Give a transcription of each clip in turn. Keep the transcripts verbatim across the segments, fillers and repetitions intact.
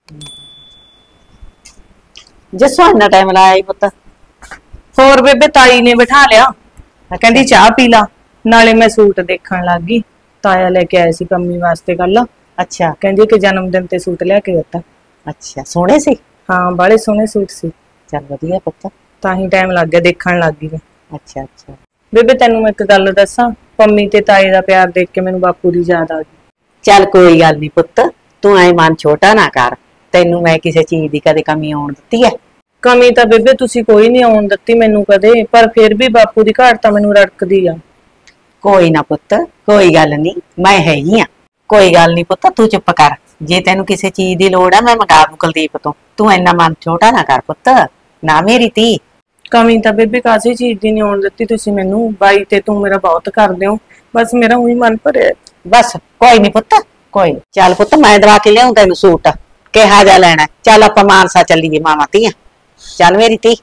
जसो इन्ना टाइम लाया ही पुत्त। होर बेबे ताई ने बिठा लिया, कहंदी चाह पी ला, नाले मैं सूट देखण लग गई। ताया लेके आया सी पम्मी वास्ते कल। अच्छा कहंदी कि जन्मदिन ते सूट लेके दिता। अच्छा सोहणे सी? हाँ बड़े सोहणे सूट सी। चल वधिया पुत्त, तां ही टाइम लग गया, देखण लग गई मैं। अच्छा अच्छा बेबे तैनू मैं एक गल दसां, पम्मी ते ताए दा प्यार देख के मैनू बापू दी याद आ गई। चल कोई गल नहीं पुत्त, तू ऐ मन छोटा ना कर। तैनू मैं किसी चीज की कदे कमी आउण दित्ती है? कमी तां बेबे तुसीं कोई नहीं आउण दित्ती मैनू कदे, पर फिर भी बापू दी घाट तां मैनू रड़कदी आ। कोई ना पुत्त, कोई गल नहीं, मैं हैगी आ। कोई गल नहीं पुत्त, तू चुप कर। जे तैनू किसी चीज की लोड़ है मैं मंगा दूं कुलदीप तो। तू इन्ना मन छोटा ना कर पुत्त, ना मेरी धी। कमी तां बेबे कासी चीज दी नहीं आउण दित्ती तुसीं मैनू। बाई ते तू मेरा बहुत करदे हो, बस मेरा उही मन भरिया। बस कोई नहीं पुत्त, कोई चल पुत्त, मैं दवा के लियाऊं तैनू सूट। किहा जा लेना? चल आपां मानसा चलीए मामा धीआं। चल मेरी धी।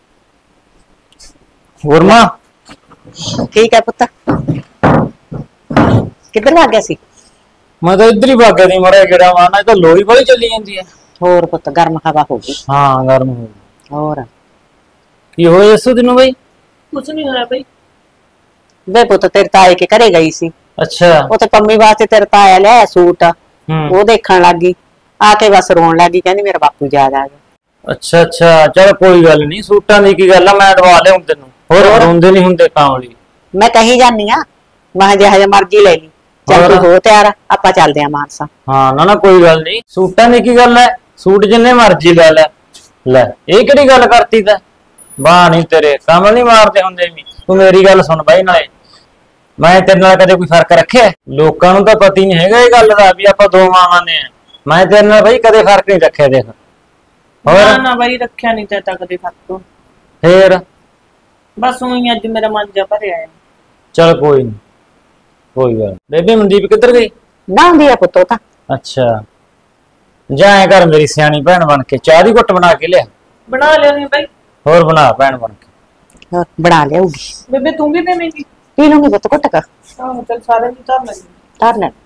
ਹੋਰ ਮਾਂ ठीक है पुत्त। किधर भाग गया सी? मैं तो इधर ही भाग्या दी मरे गेड़ा मारना, तो लोई बड़ी चली जाती है। होर पुत्त गर्म हवा होगी। हाँ गर्म हो गई। होर की हो जसू तेनू भाई? कुछ नहीं होया भाई। वे पुत्त तेरे ताए के घरे गई सी, अच्छा उत्थे पम्मी वास्ते तेरे ताया लिया सूट, हम्म वो देखण लग गई। आके बस रोन लग गई, कहंदी मेरा बापू याद आ गया। अच्छा अच्छा चल कोई गल नहीं, सूटां दी की गल है, मैं दवा लियाऊं तेनू। होर रोंदे नहीं हुंदे कांवली। मैं कही जानी आ, मैं जिहा जिहा मर्जी ले ली। चल तू हो तैयार, आपां चलदे आ मानसा। हाँ ना ना कोई गल नहीं, सूटां दी की गल है, सूट जिन्ने मर्जी ले ले। ले ਇਹ ਕਿਹੜੀ ਗੱਲ ਕਰਤੀ ਤੈਂ? ਬਾਹ ਨਹੀਂ ਤੇਰੇ ਕੰਮ ਨਹੀਂ ਮਾਰਦੇ ਹੁੰਦੇ ਵੀ। ਤੂੰ ਮੇਰੀ ਗੱਲ ਸੁਣ ਬਾਈ, ਨਾਲੇ ਮੈਂ ਤੇਰੇ ਨਾਲ ਕਦੇ ਕੋਈ ਫਰਕ ਰੱਖਿਆ? ਲੋਕਾਂ ਨੂੰ ਤਾਂ ਪਤਾ ਹੀ ਨਹੀਂ ਹੈਗਾ ਇਹ ਗੱਲ ਦਾ ਵੀ ਆਪਾਂ ਦੋ ਮਾਵਾਂ ਨੇ ਆ। ਮੈਂ ਤੇਰੇ ਨਾਲ ਬਾਈ ਕਦੇ ਫਰਕ ਨਹੀਂ ਰੱਖਿਆ ਦੇਖ। ना ना भाई रखिया नहीं तैता कदे फर्क। ਫੇਰ बस उही अज मेरा मन जा भरिया है। चल कोई नहीं, कोई गल। बेबे मनदीप किधर गई? ना हुंदी आ पुत्त तां। अच्छा जाए कर मेरी सियानी भैन बन के, चाह दी घुट बना के लिया। बना लिया नहीं भाई। होर बना भैन बन के। होर बना लियाऊगी। बेबे तू भी पीवेंगी? पी लूंगी पुत्त घुट कर। हां चल सारे दी धर ले। धर ले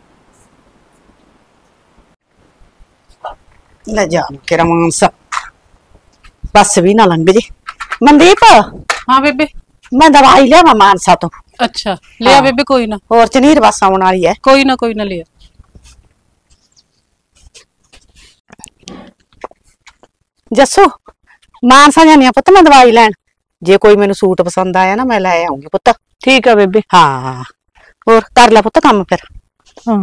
ले जा केरा मानसा, बस भी ना लंघ जे। मनदीप हाँ बेबे मैं दवाई लिया मानसा तो। अच्छा लिया हाँ। बेबे कोई ना, और चनीर बस आने वाली है। कोई ना कोई ना लिया। जस्सू मानसा जानी पुत्त मैं दवाई लैन, जे कोई मैनू सूट पसंद आया ना मैं लै आऊंगी पुत्त। ठीक है बेबे। हाँ और कर लै पुत्त काम फिर। हाँ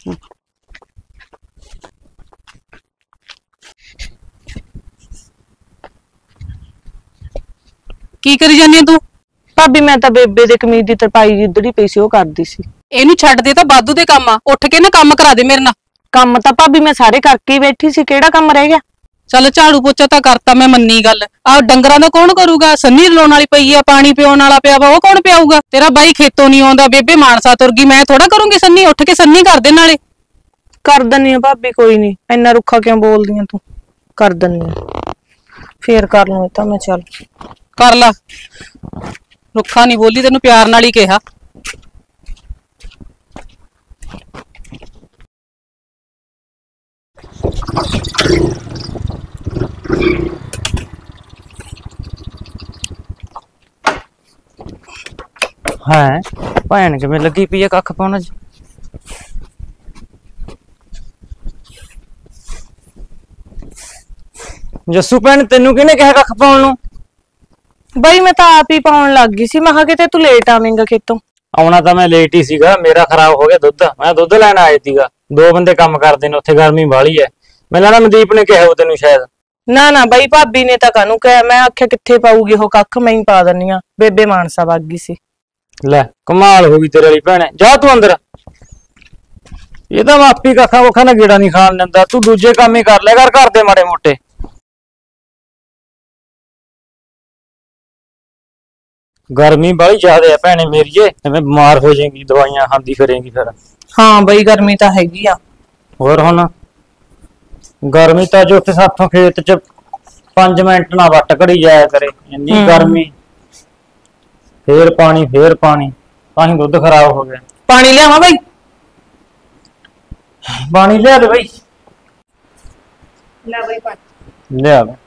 की करी जानी है तू? भाभी मैं तो बेबे दे कमीज दी तरपाई जिधड़ी पई सी ओ करदी सी। ਇਹਨੂੰ ਛੱਡ ਦੇ ਤਾਂ ਬਾਦੂ ਦੇ ਕੰਮ ਆ, ਉੱਠ ਕੇ ਨਾ ਕੰਮ ਕਰਾ ਦੇ ਮੇਰੇ ਨਾਲ। ਕੰਮ ਤਾਂ ਭਾਬੀ ਮੈਂ ਸਾਰੇ ਕਰਕੇ ਹੀ ਬੈਠੀ ਸੀ, ਕਿਹੜਾ ਕੰਮ ਰਹਿ ਗਿਆ? ਚੱਲ ਝਾੜੂ ਪੋਚਾ ਤਾਂ ਕਰਤਾ ਮੈਂ, ਮੰਨੀ ਗੱਲ। ਆ ਡੰਗਰਾਂ ਦਾ ਕੌਣ ਕਰੂਗਾ? ਸੰਨੀ ਲਾਉਣ ਵਾਲੀ ਪਈ ਆ, ਪਾਣੀ ਪਿਉਣ ਵਾਲਾ ਪਿਆ ਵਾ, ਉਹ ਕੌਣ ਪਿਆਊਗਾ? ਤੇਰਾ ਬਾਈ ਖੇਤੋਂ ਨਹੀਂ ਆਉਂਦਾ, ਬੇਬੇ ਮਾਨਸਾ ਤੁਰ ਗਈ, ਮੈਂ ਥੋੜਾ ਕਰੂੰਗੀ ਸੰਨੀ? ਉੱਠ ਕੇ ਸੰਨੀ ਕਰ ਦੇ ਨਾਲੇ। ਕਰ ਦਨੀ ਆ ਭਾਬੀ, ਕੋਈ ਨਹੀਂ, ਇੰਨਾ ਰੁੱਖਾ ਕਿਉਂ ਬੋਲਦੀ ਆ ਤੂੰ? ਕਰ ਦਨੀ ਆ, ਫੇਰ ਕਰ ਲੂੰ ਤਾਂ ਮੈਂ। ਚੱਲ ਕਰ ਲਾ, ਰੁੱਖਾ ਨਹੀਂ ਬੋਲੀ, ਤੈਨੂੰ ਪਿਆਰ ਨਾਲ ਹੀ ਕਿਹਾ। है भैन किवें लगी पई है कख पाउण च? जस्सू भैन तेनू किहने कहा कख पाउण नूं? बई मैं तो आप ही पाउण लग गई सी, मैं कहा किते तू लेट आवेंगा खेतों। आउणा तां मैं लेट ही सीगा, मेरा खराब हो गया दुध, मैं दुध लैण आया सीगा। दो बंदे काम करदे ने उत्थे, गर्मी बाहली है। मैनूं लगदा मनदीप ने कहा तेनू शायद। ना ना बई भाभी ने तो कानू कहा, मैं आख्या किथे पाऊगी हो कख, मैं ही पा दनी आ। बेबे मानसा वग गई सी। ले कमाल हो गई तेरे वाली भैणे, जा तू अंदर। ये तो मापी कखा वखा ना गेड़ा नहीं खान दिंदा, तू दूजे काम ही कर लिया कर, घर दे माड़े मोटे। गर्मी बड़ी ज्यादा है भैने मेरीए, मैं बीमार हो जाएगी, दवाइयां खांदी फिरेंगी फिर। हाँ बई गर्मी तो हैगी आ। होर हुण गर्मी तो जो साथों खेत च पांच मिनट ना वट घड़ी जाया करे, इन्नी गर्मी। फिर पानी फिर पानी, ताही दुध खराब हो गया। पानी लियावां बई? पानी लिया दे बई। ਲੈ ਬਈ ਪਾਣੀ ਲਿਆ ਵੇ।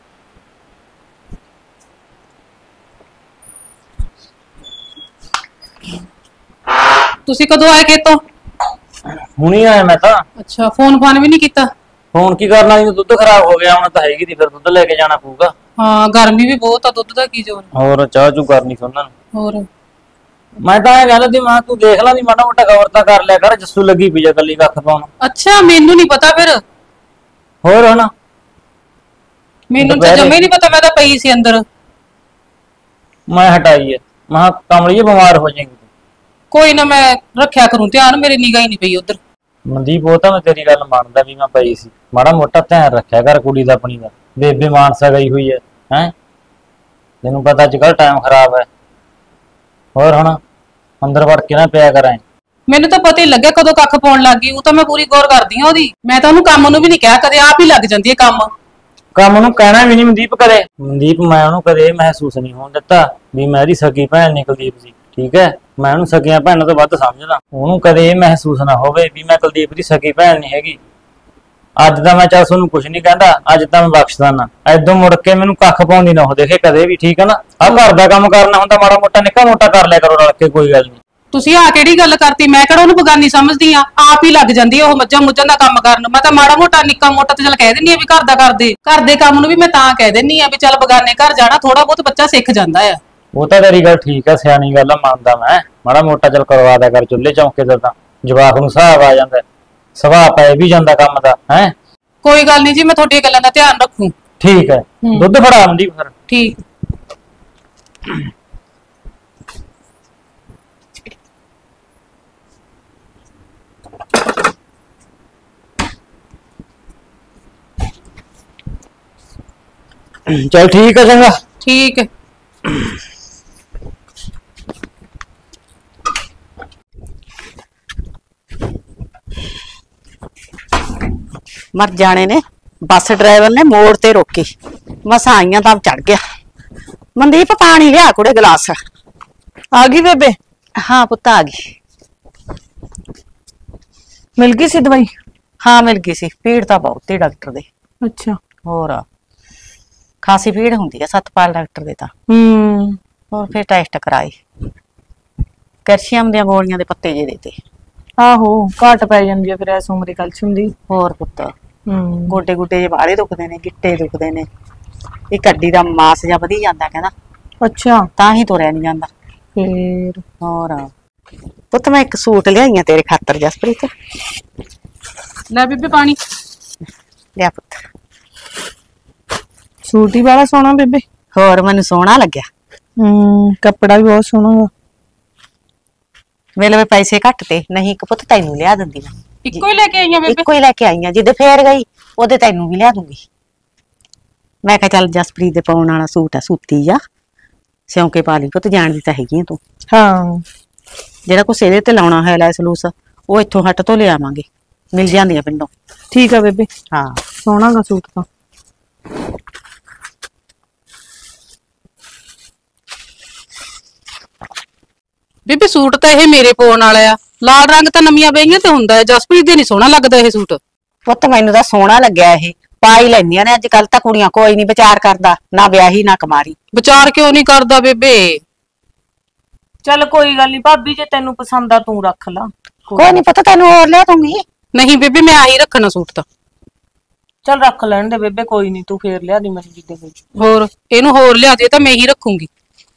ਤੁਸੀਂ ਕਦੋਂ ਆਏ ਖੇਤੋਂ? ਹੁਣੀ ਆਇਆ ਮੈਂ ਤਾਂ। ਅੱਛਾ, ਫੋਨ ਫਾਨ ਵੀ ਨਹੀਂ ਕੀਤਾ? ਫੋਨ ਕੀ ਕਰਨਾ ਜੀ, ਦੁੱਧ ਖਰਾਬ ਹੋ ਗਿਆ ਹੁਣ ਤਾਂ ਹੈਗੀ ਦੀ, ਫਿਰ ਦੁੱਧ ਲੈ ਕੇ ਜਾਣਾ ਪਊਗਾ। ਹਾਂ, ਗਰਮੀ ਵੀ ਬਹੁਤ ਆ, ਦੁੱਧ ਦਾ ਕੀ ਜ਼ੋਰ। ਹੋਰ ਚਾਹ ਚੂ ਕਰਨੀ ਸੁਣਨ ਨੂੰ। ਹੋਰ ਮੈਂ ਤਾਂ ਇਹ ਗੱਲ ਦੀ ਮਾਂ ਤੂੰ ਦੇਖ ਲਾ ਦੀ ਮਾੜਾ ਮੋਟਾ ਗੌਰ ਤਾਂ ਕਰ ਲਿਆ ਕਰ, ਜੱਸੂ ਲੱਗੀ ਪਈ ਆ ਕੱਲੀ ਕੱਖ ਪਾਉਣ। ਅੱਛਾ, ਮੈਨੂੰ ਨਹੀਂ ਪਤਾ ਫਿਰ। ਹੋਰ ਹੁਣ ਮੈਨੂੰ ਤਾਂ ਜਮੇ ਨਹੀਂ ਪਤਾ, ਮੈਂ ਤਾਂ ਪਈ ਸੀ ਅੰਦਰ। ਮੈਂ ਹਟਾਈ ਐ, ਮੈਂ ਕਮਲੀਏ ਬਿਮਾਰ ਹੋ ਜਾਏਗੀ। ਕੋਈ ਨਾ, ਮੈਂ ਰੱਖਿਆ ਕਰੂੰ ਧਿਆਨ, ਮੇਰੀ ਨਿਗਾਹ ਹੀ ਨਹੀਂ ਪਈ ਉਧਰ। ਮਨਦੀਪ ਉਹ ਤਾਂ ਮੈਂ ਤੇਰੀ ਗੱਲ ਮੰਨਦਾ ਵੀ ਮੈਂ ਪਈ ਸੀ, ਮਾੜਾ ਮੋਟਾ ਧਿਆਨ ਰੱਖਿਆ ਕਰ ਕੁੜੀ ਦਾ ਆਪਣੀ ਦਾ। ਬੇਬੇ ਮਾਨਸਾ ਗਈ ਹੋਈ ਹੈ ਹੈ ਤੈਨੂੰ ਪਤਾ ਅੱਜ ਕੱਲ ਟਾਈਮ ਖਰਾਬ ਹੈ। ਹੋਰ ਹੁਣ ਅੰਦਰ ਵੜ ਕੇ ਨਾ ਪਿਆ ਕਰਾਂ। ਮੈਨੂੰ ਤਾਂ ਪਤਾ ਹੀ ਲੱਗਿਆ ਕਦੋਂ ਕੱਖ ਪਾਉਣ ਲੱਗ ਗਈ, ਉਹ ਤਾਂ ਮੈਂ ਪੂਰੀ ਗੌਰ ਕਰਦੀ ਆ ਉਹਦੀ। ਮੈਂ ਤਾਂ ਉਹਨੂੰ ਕੰਮ ਨੂੰ ਵੀ ਨਹੀਂ ਕਿਹਾ, ਕਦੇ ਆਪ ਹੀ ਲੱਗ ਜਾਂਦੀ ਹੈ ਕੰਮ। ਕੰਮ ਨੂੰ ਕਹਿਣਾ ਵੀ ਨਹੀਂ ਮਨਦੀਪ ਕਦੇ। ਮਨਦੀਪ ਮੈਂ ਉਹਨੂੰ ਕਦੇ ਮਹਿਸੂਸ ਨਹੀਂ ਹੋਣ ਦਿੱਤਾ ਵੀ ਮੈਂ ਇਹਦੀ ਸਕੀ ਭੈਣ ਨੀ ਕੁਲਦੀਪ ਸੀ, ਠੀਕ ਹੈ। ਮੈਂ ਉਹਨੂੰ ਸਕੀਆਂ ਭੈਣਾਂ ਤੋਂ ਵੱਧ ਸਮਝਦਾ। ਉਹਨੂੰ ਕਦੇ ਇਹ ਮਹਿਸੂਸ ਨਾ ਹੋਵੇ ਵੀ ਮੈਂ ਕੁਲਦੀਪ ਦੀ ਸਕੀ ਭੈਣ ਨਹੀਂ ਹੈਗੀ। ਅੱਜ ਤਾਂ ਮੈਂ ਚੱਲ ਤੁਹਾਨੂੰ ਕੁਝ ਨਹੀਂ ਕਹਿੰਦਾ, ਅੱਜ ਤਾਂ ਮੈਂ ਬਖਸ਼ਦਾ ਨਾ। ਐਦੋਂ ਮੁੜ ਕੇ ਮੈਨੂੰ ਕੱਖ ਪਾਉਂਦੀ ਨਾ ਹੋ ਦੇਖੇ ਕਦੇ ਵੀ, ਠੀਕ ਹੈ ਨਾ। ਆਹ ਘਰ ਦਾ ਕੰਮ ਕਰਨਾ ਹੁੰਦਾ ਮਾੜਾ ਮੋਟਾ, ਨਿੱਕਾ ਮੋਟਾ ਕਰ ਲਿਆ ਕਰੋ ਰਲ ਕੇ, ਕੋਈ ਗੱਲ ਨਹੀਂ। ਤੁਸੀਂ ਆ ਕਿਹੜੀ ਗੱਲ ਕਰਤੀ? ਮੈਂ ਕਿਹੜਾ ਉਹਨੂੰ ਬਗਾਨੀ ਸਮਝਦੀ ਆ, ਆਪ ਹੀ ਲੱਗ ਜਾਂਦੀ ਆ ਉਹ ਮੱਝਾਂ ਮੁੱਝਾਂ ਦਾ ਕੰਮ ਕਰਨ। ਮੈਂ ਤਾਂ ਮਾੜਾ ਮੋਟਾ ਨਿੱਕਾ ਮੋਟਾ ਤੇ ਚੱਲ ਕਹਿ ਦਿੰਨੀ ਆ ਵੀ ਘਰ ਦਾ ਕਰਦੇ। ਘਰ ਦੇ ਕੰਮ ਨੂੰ ਵੀ ਮੈਂ ਤਾਂ ਕਹਿ ਦਿੰਨੀ ਆ ਵੀ ਚੱਲ ਬਗਾਨੇ ਘਰ ਜਾਣਾ, ਥੋੜਾ ਬਹੁਤ ਬੱਚਾ ਸਿੱਖ ਜਾਂਦਾ ਆ। ਉਹ ਤਾਂ ਤੇਰੀ ਗੱਲ ਠੀਕ ਹੈ, ਸਿਆਣੀ ਗੱਲ ਆ, ਮੰਨਦਾ ਮੈਂ। ਮਾੜਾ ਮੋਟਾ ਚੱਲ ਕਰਵਾ ਦਿਆ ਕਰ ਚੁੱਲ੍ਹੇ ਚੌਂਕੇ ਦਾ, ਤਾਂ ਜਵਾਕ ਨੂੰ ਹਿਸਾਬ ਆ ਜਾਂਦਾ, ਸੁਭਾਅ ਪੈ ਵੀ ਜਾਂਦਾ ਕੰਮ ਦਾ ਹੈ। ਕੋਈ ਗੱਲ ਨਹੀਂ ਜੀ, ਮੈਂ ਤੁਹਾਡੀਆਂ ਗੱਲਾਂ ਦਾ ਧਿਆਨ ਰੱਖੂ। ਠੀਕ ਹੈ, ਦੁੱਧ ਫੜਾ ਆਉਂਦੀ ਫਿਰ। ਠੀਕ। ਚਲ ਠੀਕ ਹੈ, ਚੰਗਾ। ਠੀਕ ਹੈ। ਮਰ ਜਾਣੇ ਨੇ, ਬੱਸ ਡਰਾਈਵਰ ਨੇ ਮੋੜ ਤੇ ਰੋਕੀ, ਮਸਾਂ ਆਈਆਂ ਤਾਂ ਚੜ ਗਿਆ। ਮਨਦੀਪ ਪਾਣੀ ਲਿਆ ਕੁੜੇ ਗਲਾਸ। ਆ ਗਈ ਬੇਬੇ? ਹਾਂ ਪੁੱਤ ਆ ਗਈ। ਮਿਲ ਗਈ ਸੀ ਦਵਾਈ? ਹਾਂ ਮਿਲ ਗਈ ਸੀ, ਪੀੜ ਤਾਂ ਬਹੁਤ ਹੀ ਡਾਕਟਰ ਦੇ। ਅੱਛਾ। ਹੋਰ ਖਾਸੀ ਪੀੜ ਹੁੰਦੀ ਹੈ ਸਤਪਾਲ ਡਾਕਟਰ ਦੇ ਤਾਂ। ਹੂੰ। ਹੋਰ ਫਿਰ ਟੈਸਟ ਕਰਾਏ, ਕੈਲਸ਼ੀਅਮ ਦੀਆਂ ਗੋਲੀਆਂ ਦੇ ਪੱਤੇ ਜੇ ਦੇਤੇ। ਆਹੋ, ਘਾਟ ਪੈ ਜਾਂਦੀ ਆ ਫਿਰ ਇਸ ਉਮਰੇ ਕੈਲਸ਼ੀਅਮ ਦੀ। ਹੋਰ ਪੁੱਤ ਹੂੰ। ਗੋਡੇ ਗੁੱਡੇ ਜੇ ਬਾਹਲੇ ਦੁਖਦੇ ਨੇ, ਗਿੱਟੇ ਦੁਖਦੇ ਨੇ, ਇੱਕ ਅੱਡੀ ਦਾ ਮਾਸ ਜਾਂ ਵਧੀ ਜਾਂਦਾ ਕਹਿੰਦਾ, ਅੱਛਾ। ਤਾਂ ਹੀ ਤੁਰਿਆ ਨਹੀਂ ਜਾਂਦਾ। ਫੇਰ ਹੋਰ ਪੁੱਤ ਮੈਂ ਇੱਕ ਸੂਟ ਲਿਆਈ ਆ ਤੇਰੇ ਖਾਤਰ ਜਸਪ੍ਰੀਤ। ਲੈ ਬੀਬੀ ਪਾਣੀ ਲਿਆ ਪੁੱਤ। ਸੂਟ ਹੀ ਬੜਾ ਸੋਹਣਾ ਬੇਬੇ। ਹੋਰ ਮੈਨੂੰ ਸੋਹਣਾ ਲੱਗਿਆ। ਹੂੰ, ਕੱਪੜਾ ਵੀ ਬਹੁਤ ਸੋਹਣਾ ਵਾ। ਮੇਰੇ ਲਈ ਪੈਸੇ ਘੱਟ ਤੇ, ਨਹੀਂ ਇੱਕ ਪੁੱਤ ਤੈਨੂੰ ਲਿਆ ਦਿੰਦੀ ਮੈਂ। ਇੱਕੋ ਹੀ ਲੈ ਕੇ ਆਈਆਂ ਬੇਬੇ? ਇੱਕੋ ਹੀ ਲੈ ਕੇ ਆਈਆਂ, ਜਿੱਦੇ ਫੇਰ ਗਈ ਉਹਦੇ ਤੈਨੂੰ ਵੀ ਲਿਆ ਦੂੰਗੀ। ਮੈਂ ਕਿਹਾ ਚੱਲ ਜਸਪ੍ਰੀਤ ਦੇ ਪਾਉਣ ਵਾਲਾ ਸੂਟ ਆ, ਸੂਤੀ ਆ, ਸਿਉਂਕੇ ਪਾ ਲਈ ਪੁੱਤ, ਜਾਣਦੀ ਤਾਂ ਹੈਗੀ ਆ ਤੂੰ। ਹਾਂ। ਜਿਹੜਾ ਕੁਛ ਇਹਦੇ ਤੇ ਲਾਉਣਾ ਹੈ ਲੈਸ ਲੂਸ, ਉਹ ਇੱਥੋਂ ਹੱਟ ਤੋਂ ਲਿਆਵਾਂਗੇ, ਮਿਲ ਜਾਂਦੀਆਂ ਪਿੰਡੋਂ। ਠੀਕ ਆ ਬੇਬੇ। ਹਾਂ ਸੋਹਣਾ ਗਾ ਸੂਟ ਤਾਂ। ਬੀਬੀ ਸੂਟ ਤਾਂ ਇਹ ਮੇਰੇ ਪਾਉਣ ਵਾਲਾ ਆ, ਲਾਲ ਰੰਗ ਤਾਂ ਨਵੀਆਂ ਬਈਆਂ ਤੇ ਹੁੰਦਾ ਹੈ, ਜਸਪ੍ਰੀਤ ਦੇ ਨਹੀਂ ਸੋਹਣਾ ਲੱਗਦਾ ਇਹ ਸੂਟ। ਪੁੱਤ ਮੈਨੂੰ ਤਾਂ ਸੋਹਣਾ ਲੱਗਿਆ ਇਹ, ਪਾ ਹੀ ਲੈਂਦੀਆਂ ਨੇ ਅੱਜ ਕੱਲ ਤਾਂ ਕੁੜੀਆਂ, ਕੋਈ ਨਹੀਂ ਵਿਚਾਰ ਕਰਦਾ, ਨਾ ਵਿਆਹੀ ਨਾ ਕੁਮਾਰੀ। ਵਿਚਾਰ ਕਿਉਂ ਨਹੀਂ ਕਰਦਾ ਬੇਬੇ? ਚੱਲ ਕੋਈ ਗੱਲ ਨਹੀਂ ਭਾਬੀ, ਜੇ ਤੈਨੂੰ ਪਸੰਦ ਆ ਤੂੰ ਰੱਖ ਲਾ। ਕੋਈ ਨਹੀਂ ਪਤਾ, ਤੈਨੂੰ ਹੋਰ ਲਿਆ ਦੂੰਗੀ। ਨਹੀਂ ਬੇਬੇ, ਮੈਂ ਆਹੀ ਰੱਖਣਾ ਸੂਟ ਤਾਂ। ਚੱਲ ਰੱਖ ਲੈਣ ਦੇ ਬੇਬੇ, ਕੋਈ ਨਹੀਂ, ਤੂੰ ਫੇਰ ਲਿਆ ਦੀ ਮੈਨੂੰ ਜਿੱਦੇ ਕੋਈ। ਹੋਰ ਇਹਨੂੰ ਹੋਰ ਲਿਆ ਦੇ ਤਾਂ ਮੈਂ ਹੀ ਰੱਖੂੰਗੀ।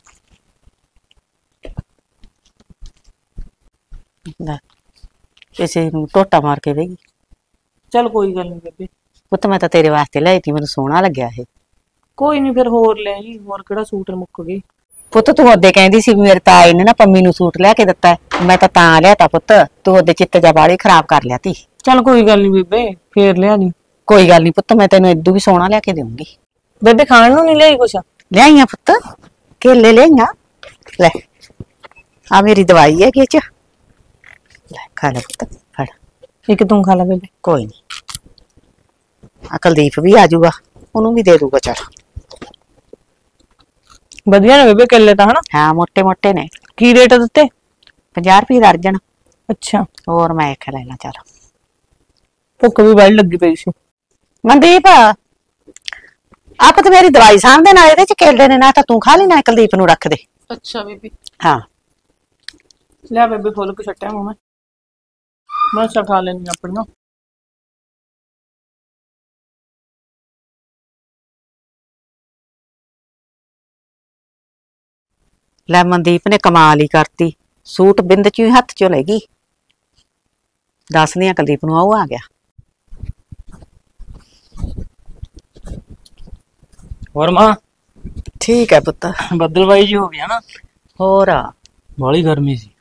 ਲੈ ਕਿਸੇ ਨੂੰ ਟੋਟਾ ਮਾਰ ਕੇ ਵੇਗੀ। ਚੱਲ ਕੋਈ ਗੱਲ ਨਹੀਂ ਬੇਬੇ। ਪੁੱਤ ਮੈਂ ਤਾਂ ਤੇਰੇ ਵਾਸਤੇ ਲਿਆਈ ਤੀ, ਮੈਨੂੰ ਸੋਹਣਾ ਲੱਗਿਆ ਇਹ। ਕੋਈ ਨਹੀਂ, ਫਿਰ ਹੋਰ ਲੈ ਜੀ, ਹੋਰ ਕਿਹੜਾ ਸੂਟ ਮੁੱਕ ਗਏ। ਪੁੱਤ ਤੂੰ ਉਹਦੇ ਕਹਿੰਦੀ ਸੀ ਮੇਰੇ ਤਾਏ ਨੇ ਨਾ ਪੰਮੀ ਨੂੰ ਸੂਟ ਲਿਆ ਕੇ ਦਿੱਤਾ, ਮੈਂ ਤਾਂ ਤਾਂ ਲਿਆਤਾ ਪੁੱਤ, ਤੂੰ ਉਹਦੇ ਚਿੱਤ ਜਾ ਬਾੜੀ ਖਰਾਬ ਕਰ ਲਿਆ ਤੀ। ਚੱਲ ਕੋਈ ਗੱਲ ਨਹੀਂ ਬੇਬੇ, ਫੇਰ ਲਿਆ ਦੀ। ਕੋਈ ਗੱਲ ਨਹੀਂ ਪੁੱਤ, ਮੈਂ ਤੈਨੂੰ ਇਦੋਂ ਵੀ ਸੋਹਣਾ ਲਿਆ ਕੇ ਦੇਵਾਂਗੀ। ਬੇਬੇ ਖਾਣ ਨੂੰ ਨਹੀਂ ਲਿਆਈ ਕੁਛ? ਲਿਆਈਆਂ ਪੁੱਤ, ਕੇਲੇ ਲਿਆਈਆਂ। ਲੈ ਆ ਮੇਰੀ ਦਵਾਈ ਹੈ, ਚ ਲੈ ਖਾ ਲੈ ਪੁੱਤ, ਫੜ। ਇੱਕ ਤੂੰ ਖਾ ਲੈ ਬੇਬੇ। ਕੋਈ ਨਹੀਂ, ਆ ਕੁਲਦੀਪ ਵੀ ਆ ਜਾਊਗਾ, ਉਹਨੂੰ ਵੀ ਦੇ ਦੂਗਾ। ਚੱਲ ਵਧੀਆ ਨੇ ਬੇਬੇ ਕੇਲੇ ਤਾਂ, ਹਨਾ? ਹਾਂ ਮੋਟੇ ਮੋਟੇ ਨੇ। ਕੀ ਰੇਟ ਦਿੱਤੇ? ਪੰਜਾਹ ਰੁਪਏ ਦਰਜਨ। ਅੱਛਾ। ਹੋਰ ਮੈਂ ਖਾ ਲੈਣਾ। ਚੱਲ ਭੁੱਖ ਵੀ ਬੜੀ ਲੱਗੀ ਪਈ ਸੀ। ਮਨਦੀਪ ਆਪ ਤੇ ਮੇਰੀ ਦਵਾਈ ਸਾਂਭਦੇ ਨਾਲ ਇਹਦੇ ਚ ਕੇਲੇ ਨੇ ਨਾ ਤਾਂ ਤੂੰ ਖਾ ਲਈ ਨਾ ਕੁਲਦੀਪ ਨੂੰ ਰੱਖ ਦੇ। ਅੱਛਾ ਬੇਬੇ ਹਾਂ ਲਿਆ ਬੇਬੇ ਫੁੱਲ ਕੇ ਛੱਟਿਆ ਮੂੰਹ ਮੈਂ ਮੈਂ ਸਾ ਖਾ ਲੈਣੀ ਆਪਣੀਆਂ। ਲੈ ਮਨਦੀਪ ਨੇ ਕਮਾਲ ਹੀ ਕਰਤੀ, ਸੂਟ ਬਿੰਦ ਚ ਹੀ ਹੱਥ ਚੋਂ ਲੈ ਗਈ। ਦੱਸਦੀ ਆ ਕੁਲਦੀਪ ਨੂੰ, ਆਓ ਆ ਗਿਆ। ਹੋਰ ਮਾਂ ਠੀਕ ਹੈ ਪੁੱਤ। ਬੱਦਲਬਾਈ ਜੀ ਹੋ ਗਿਆ ਨਾ। ਹੋਰ ਬਾਹਲੀ ਗਰਮੀ ਸੀ।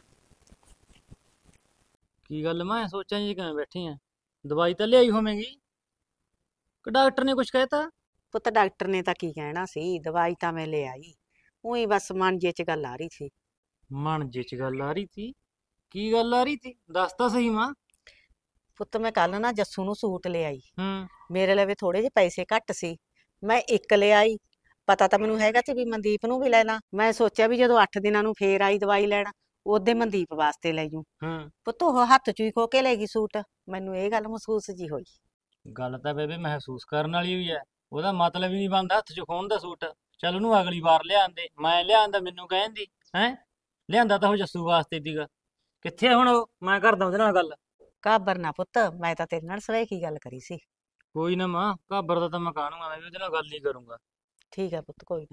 ਕੀ ਗੱਲ ਮੈਂ ਸੋਚਾਂ ਜੀ ਕਿਵੇਂ ਬੈਠੀ ਆ? ਦਵਾਈ ਤਾਂ ਲਿਆਈ ਹੋਵੇਂਗੀ ਕਿ ਡਾਕਟਰ ਨੇ ਕੁਝ ਕਹਿਤਾ? ਪੁੱਤ ਡਾਕਟਰ ਨੇ ਤਾਂ ਕੀ ਕਹਿਣਾ ਸੀ, ਦਵਾਈ ਤਾਂ ਮੈਂ ਲੈ ਆਈ। ਉਹੀ ਬਸ ਮਨ ਜੇ ਚ ਗੱਲ ਆ ਰਹੀ ਸੀ। ਮਨ ਜੇ ਚ ਗੱਲ ਆ ਰਹੀ ਸੀ? ਕੀ ਗੱਲ ਆ ਰਹੀ ਸੀ ਦੱਸ ਤਾਂ ਸਹੀ ਮਾਂ। ਪੁੱਤ ਮੈਂ ਕੱਲ ਨਾ ਜੱਸੂ ਨੂੰ ਸੂਟ ਲੈ ਆਈ। ਹੂੰ ਮੇਰੇ ਲਵੇ ਥੋੜੇ ਜਿਹੇ ਪੈਸੇ ਘੱਟ ਸੀ, ਮੈਂ ਇੱਕ ਲੈ ਆਈ। ਪਤਾ ਤਾਂ ਮੈਨੂੰ ਹੈਗਾ ਸੀ ਵੀ ਮਨਦੀਪ ਨੂੰ ਵੀ ਲੈਣਾ। ਮੈਂ ਸੋਚਿਆ ਵੀ ਜਦੋਂ ਅੱਠ ਦਿਨਾਂ ਨੂੰ ਫੇਰ ਆਈ ਦਵਾਈ ਲੈਣ, ਉਹਦੇ ਮਨਦੀਪ ਵਾਸਤੇ ਲੈ ਜੂ। ਹੂੰ ਪੁੱਤ ਉਹ ਹੱਥ ਚ ਹੀ ਖੋ ਕੇ ਲੈ ਗਈ ਸੂਟ। ਮੈਨੂੰ ਇਹ ਗੱਲ ਮਹਿਸੂਸ ਜੀ ਹੋਈ। ਗੱਲ ਤਾਂ ਬੇਬੇ ਮਹਿਸੂਸ ਕਰਨ ਵਾਲੀ ਹੋਈ ਹੈ। ਉਹਦਾ ਮਤਲਬ ਹੀ ਨਹੀਂ ਬਣਦਾ ਹੱਥ ਚ ਖੋਣ ਦਾ ਸੂਟ। ਚੱਲ ਉਹਨੂੰ ਅਗਲੀ ਵਾਰ ਲਿਆਂਦੇ, ਮੈਂ ਲਿਆਂਦਾ ਮੈਨੂੰ ਕਹਿੰਦੀ ਹੈ। ਲਿਆਂਦਾ ਤਾਂ ਉਹ ਜੱਸੂ ਵਾਸਤੇ ਸੀਗਾ। ਕਿੱਥੇ ਹੁਣ ਉਹ? ਮੈਂ ਕਰਦਾ ਉਹਦੇ ਨਾਲ ਗੱਲ। ਘਾਬਰ ਨਾ ਪੁੱਤ, ਮੈਂ ਤਾਂ ਤੇਰੇ ਨਾਲ ਸਵੇਖੀ ਗੱਲ ਕਰੀ ਸੀ। ਕੋਈ ਨਾ ਮਾਂ, ਘਾਬਰ ਦਾ ਤਾਂ ਮੈਂ ਕਾਹਨੂੰਗਾ, ਮੈਂ ਵੀ ਉਹਦੇ ਨਾਲ ਗੱਲ ਹੀ ਕਰੂੰਗਾ। ਠੀਕ ਹੈ ਪੁੱਤ, ਕੋਈ ਨਾ।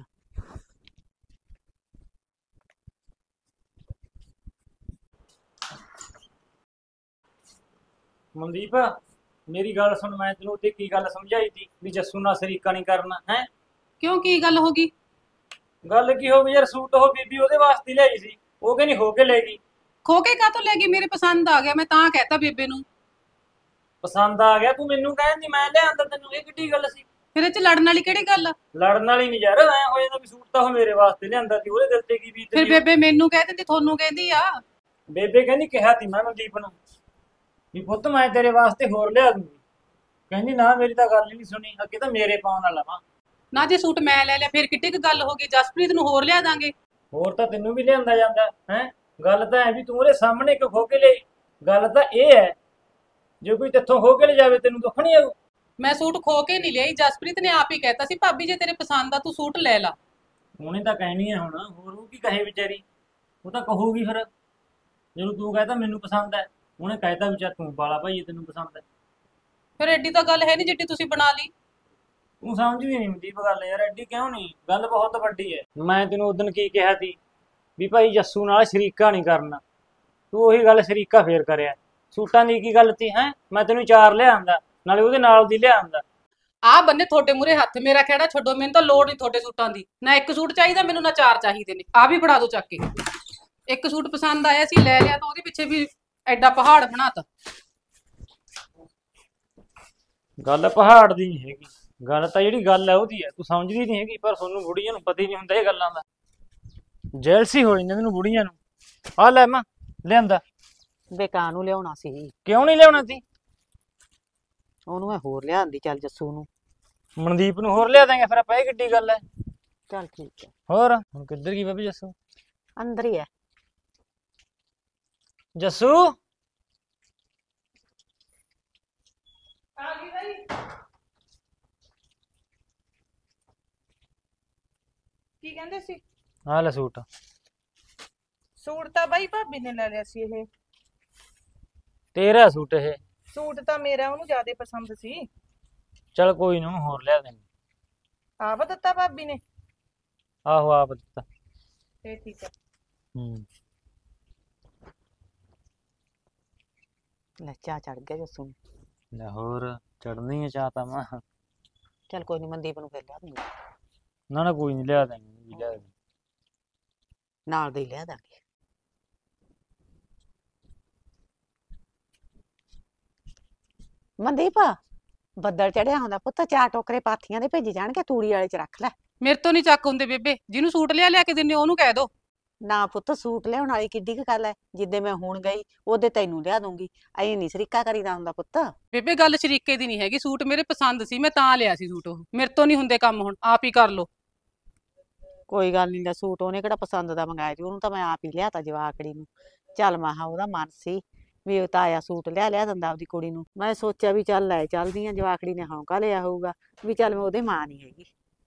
ਮਨਦੀਪ ਮੇਰੀ ਗੱਲ ਸੁਣ, ਮੈਂ ਤੈਨੂੰ ਉੱਤੇ ਕੀ ਗੱਲ ਸਮਝਾਈ ਸੀ ਵੀ ਜੱਸੂ ਨਾਲ ਸ਼ਰੀਕਾ ਨਹੀਂ ਕਰਨਾ ਹੈ। ਕਿਉਂ ਕੀ ਗੱਲ ਹੋ ਗਈ? ਗੱਲ ਕੀ ਹੋ ਗਈ ਯਾਰ, ਸੂਟ ਉਹ ਬੀਬੀ ਉਹਦੇ ਵਾਸਤੇ ਲਿਆਈ ਸੀ, ਉਹ ਕਹਿੰਦੀ ਹੋ ਕੇ ਲੈ ਗਈ। ਖੋ ਕੇ ਕਾਹਤੋਂ ਲੈ ਗਈ? ਮੇਰੇ ਪਸੰਦ ਆ ਗਿਆ, ਮੈਂ ਤਾਂ ਕਹਿਤਾ ਬੇਬੇ ਨੂੰ। ਪਸੰਦ ਆ ਗਿਆ? ਤੂੰ ਮੈਨੂੰ ਕਹਿੰਦੀ ਮੈਂ ਲਿਆਂਦਾ, ਤੈਨੂੰ ਇਹ ਕਿੱਡੀ ਗੱਲ ਸੀ? ਫਿਰ ਇਹ ਚ ਲੜਨ ਵਾਲੀ ਕਿਹੜੀ ਗੱਲ ਆ? ਲੜਨ ਵਾਲੀ ਨਹੀਂ ਯਾਰ, ਐ ਹੋ ਜਾਂਦਾ ਵੀ ਸੂਟ ਤਾਂ ਉਹ ਮੇਰੇ ਵਾਸਤੇ ਲਿਆਂਦਾ ਸੀ, ਉਹਦੇ ਦਿਲ ਤੇ ਕੀ ਬੀਤ ਫਿਰ ਗਈ। ਬੇਬੇ ਮੈਨੂੰ ਕਹਿ ਦਿੰਦੀ, ਤੁਹਾਨੂੰ ਕਹਿੰਦੀ ਆ। ਬੇਬੇ ਕਹਿੰਦੀ ਕਿਹਾ ਤੀ ਮੈਂ ਮਨਦੀਪ ਨੂੰ ਵੀ ਪੁੱਤ ਮੈਂ ਤੇਰੇ ਵਾਸਤੇ ਹੋਰ ਲਿਆ ਦੂੰਗੀ। ਕਹਿੰਦੀ ਨਾ ਮੇਰੀ ਤਾਂ ਗੱਲ ਹੀ ਨਹੀਂ ਸੁਣੀ, ਅੱਗੇ ਤਾਂ ਮੇਰੇ ਪਾਉਣ ਵਾਲਾ ਵਾ। ਨਾ ਜੇ ਸੂਟ ਮੈਂ ਲੈ ਲਿਆ ਫਿਰ ਕਿੱਡੀ ਕੁ ਗੱਲ ਹੋ ਗਈ? ਜਸਪ੍ਰੀਤ ਨੂੰ ਹੋਰ ਲਿਆ ਦਾਂਗੇ। ਹੋਰ ਤਾਂ ਤੈਨੂੰ ਵੀ ਲਿਆਂਦਾ ਜਾਂਦਾ ਹੈ। ਗੱਲ ਤਾਂ ਐ ਵੀ ਤੂੰ ਉਹਦੇ ਸਾਹਮਣੇ ਇੱਕ ਖੋ ਕੇ ਲਈ। ਗੱਲ ਤਾਂ ਇਹ ਹੈ ਜੇ ਕੋਈ ਤੇਥੋਂ ਖੋ ਕੇ ਲੈ ਜਾਵੇ ਤੈਨੂੰ ਦੁੱਖ ਨਹੀਂ ਆਊ। ਮੈਂ ਸੂਟ ਖੋ ਕੇ ਨਹੀਂ ਲਿਆਈ, ਜਸਪ੍ਰੀਤ ਨੇ ਆਪ ਹੀ ਕਹਿਤਾ ਸੀ ਭਾਬੀ ਜੇ ਤੇਰੇ ਪਸੰਦ ਆ ਤੂੰ ਸੂਟ ਲੈ ਲਾ। ਉਹਨੇ ਤਾਂ ਕਹਿਣੀ ਹੈ ਹੁਣ, ਹੋਰ ਉਹ ਕੀ ਕਹੇ ਵਿਚਾਰੀ। ਉਹ ਤਾਂ ਕਹੂਗੀ ਫਿਰ ਜਦੋਂ ਤੂੰ ਕਹਤਾ ਮੈਨੂੰ ਪਸੰਦ ਹੈ, ਉਹਨੇ ਕਹਿਤਾ ਵੀ ਚੱਲ ਤੂੰ ਪਾਲਾ ਭਾਈ ਤੈਨੂੰ ਪਸੰਦ ਹੈ। ਫਿਰ ਐਡੀ ਤਾਂ ਗੱਲ ਹੈ ਨਹੀਂ ਜਿੱਡੀ ਤੁਸੀਂ ਬਣਾ ਲਈ। ਤੂੰ ਸਮਝਦੀ ਨਹੀਂ ਮਨਦੀਪ ਗੱਲ ਯਾਰ, ਐਡੀ ਕਿਉਂ ਨਹੀਂ? ਗੱਲ ਬਹੁਤ ਵੱਡੀ ਹੈ। ਮੈਂ ਤੈਨੂੰ ਉਦੋਂ ਕੀ ਕਿਹਾ ਸੀ ਵੀ ਭਾਈ ਜੱਸੂ ਨਾਲ ਸ਼ਰੀਕਾ ਨਹੀਂ ਕਰਨਾ, ਤੂੰ ਉਹੀ ਗੱਲ ਸ਼ਰੀਕਾ ਫੇਰ ਕਰਿਆ। ਸੂਟਾਂ ਦੀ ਕੀ ਗੱਲ ਸੀ ਹੈ? ਮੈਂ ਤੈਨੂੰ ਚਾਰ ਲਿਆਂਦਾ, ਨਾਲੇ ਉਹਦੇ ਨਾਲ ਦੀ ਲਿਆਂਦਾ। ਆ ਬੰਨੇ ਤੁਹਾਡੇ ਮੂਰੇ ਹੱਥ, ਮੇਰਾ ਖਹਿੜਾ ਛੱਡੋ, ਮੈਨੂੰ ਤਾਂ ਲੋੜ ਨਹੀਂ ਤੁਹਾਡੇ ਸੂਟਾਂ ਦੀ। ਨਾ ਇੱਕ ਸੂਟ ਚਾਹੀਦਾ ਮੈਨੂੰ, ਨਾ ਚਾਰ ਚਾਹੀਦੇ ਨੇ। ਆ ਵੀ ਫੜਾ ਦੋ ਚੱਕ ਕੇ। ਇੱਕ ਸੂਟ ਪਸੰਦ ਆਇਆ ਸੀ ਲੈ ਲਿਆ, ਤਾਂ ਉਹਦੇ ਪਿੱਛੇ ਵੀ ਐਡਾ ਪਹਾੜ ਬਣਾਤਾ। ਗੱਲ ਪਹਾੜ ਦੀ ਨਹੀਂ ਹੈਗੀ, ਗੱਲ ਤਾਂ ਜਿਹੜੀ ਗੱਲ ਹੈ ਉਹਦੀ ਹੈ। ਤੂੰ ਸਮਝਦੀ ਨਹੀਂ ਹੈਗੀ, ਪਰ ਤੁਹਾਨੂੰ ਬੁੜੀਆਂ ਨੂੰ ਪਤਾ ਹੀ ਨਹੀਂ ਹੁੰਦਾ ਇਹ ਗੱਲਾਂ ਦਾ। ਜੈਲਸੀ ਹੋ ਜਾਂਦੀ ਮੈਨੂੰ ਬੁੜੀਆਂ ਨੂੰ। ਆ ਲੈ ਮੈਂ ਲਿਆਂਦਾ। ਬੇਕਾਰ ਨੂੰ ਲਿਆਉਣਾ ਸੀ। ਕਿਉਂ ਨਹੀਂ ਲਿਆਉਣਾ ਸੀ? ਉਹਨੂੰ ਮੈਂ ਹੋਰ ਲਿਆਂਦੀ, ਚੱਲ ਜੱਸੂ ਨੂੰ। ਮਨਦੀਪ ਨੂੰ ਹੋਰ ਲਿਆ ਦਾਂਗੇ ਫਿਰ ਆਪਾਂ, ਇਹ ਕਿੱਡੀ ਗੱਲ ਹੈ। ਚੱਲ ਠੀਕ ਹੈ। ਹੋਰ ਹੁਣ ਕਿੱਧਰ ਗਈ ਬਾਬੀ ਜੱਸੂ? ਅੰਦਰ ਹੀ ਹੈ। ਜੱਸੂ ਆ ਗਈ ਬਾਈ। ਕੀ ਕਹਿੰਦੇ ਸੀ? ਆ ਲੈ ਸੂਟ। ਸੂਟ ਤਾਂ ਬਾਈ ਭਾਬੀ ਨੇ ਲੈ ਲਿਆ ਸੀ। ਇਹ ਤੇਰਾ ਸੂਟ ਇਹ? ਸੂਟ ਤਾਂ ਮੇਰਾ ਉਹਨੂੰ ਜ਼ਿਆਦਾ ਪਸੰਦ ਸੀ। ਚਲ ਕੋਈ ਨਾ, ਉਹਨੂੰ ਹੋਰ ਲਿਆ ਦੇਂਗੇ। ਆਪ ਦਿੱਤਾ ਭਾਬੀ ਨੇ? ਆਹੋ ਆਪ ਦਿੱਤਾ। ਇਹ ਠੀਕ ਹੈ। ਹੂੰ ਲੈ ਚਾਹ ਚੜ ਗਿਆ ਜੱਸੂ ਨੂੰ। ਲੈ ਹੋਰ ਚੜਨੀ ਹੈ ਚਾਹ ਤਾਂ। ਮੈਂ ਚੱਲ ਕੋਈ ਨੀ, ਮਨਦੀਪ ਨੂੰ ਫੇਰ ਲਿਆ ਦੂੰਗੀ। ਨਾ ਨਾ ਕੋਈ ਨਹੀਂ ਲਿਆ ਦੇਂਗੇ, ਵੀ ਲਿਆ ਦੇਂਗੇ। ਨਾਲ ਦੇ ਹੀ ਲਿਆ ਦਾਂਗੇ। ਮਨਦੀਪ ਬੱਦਲ ਚੜਿਆ ਹੁੰਦਾ ਪੁੱਤ, ਚਾਰ ਟੋਕਰੇ ਪਾਥੀਆਂ ਦੇ ਭੇਜੀ ਜਾਣਗੇ, ਤੂੜੀ ਵਾਲੇ ਚ ਰੱਖ ਲੈ। ਮੇਰੇ ਤੋਂ ਨਹੀਂ ਚੱਕ ਹੁੰਦੇ ਬੇਬੇ, ਜਿਹਨੂੰ ਸੂਟ ਲਿਆ ਲਿਆ ਕੇ ਦਿੰਨੇ ਉਹਨੂੰ ਕਹਿ ਦੋ। ਨਾ ਪੁੱਤ, ਸੂਟ ਲਿਆਉਣ ਵਾਲੀ ਕਿੱਡੀ ਕੁ ਗੱਲ ਹੈ? ਜਿੱਦੇ ਮੈਂ ਹੁਣ ਗਈ ਉਹਦੇ ਤੈਨੂੰ ਲਿਆ ਦੂੰਗੀ। ਐ ਨਹੀਂ ਸਰੀਕਾ ਕਰੀਦਾ ਹੁੰਦਾ ਪੁੱਤ। ਬੇਬੇ ਗੱਲ ਸ਼ਰੀਕੇ ਦੀ ਨਹੀਂ ਹੈਗੀ, ਸੂਟ ਮੇਰੇ ਪਸੰਦ ਸੀ, ਮੈਂ ਤਾਂ ਲਿਆ ਸੀ ਸੂਟ। ਉਹ ਮੇਰੇ ਤੋਂ ਨਹੀਂ ਹੁੰਦੇ ਕੰਮ, ਹੁਣ ਆਪ ਹੀ ਕਰ ਲੋ। ਕੋਈ ਗੱਲ ਨਹੀਂ, ਦਾ ਸੂਟ ਉਹਨੇ ਕਿਹੜਾ ਪਸੰਦ ਦਾ ਮੰਗਾਇਆ ਸੀ, ਉਹਨੂੰ ਤਾਂ ਮੈਂ ਆਪ ਹੀ ਲਿਆਤਾ ਜਵਾਕੜੀ ਨੂੰ। ਚੱਲ ਮਹਾ ਉਹਦਾ ਮਨ ਸੀ ਵੀ ਉਹ ਤਾਇਆ ਸੂਟ ਲਿਆ ਲਿਆ ਦਿੰਦਾ ਆਪਦੀ ਕੁੜੀ ਨੂੰ। ਮੈਂ ਸੋਚਿਆ ਵੀ ਚੱਲ ਲੈ ਚੱਲਦੀ ਆ, ਜਵਾਕੜੀ ਨੇ ਹੌਂਕਾ ਲਿਆ ਹੋਊਗਾ ਵੀ ਚੱਲ ਮੈਂ ਉਹਦੇ ਮਾਂ ਨਹੀਂ ਹੈਗੀ।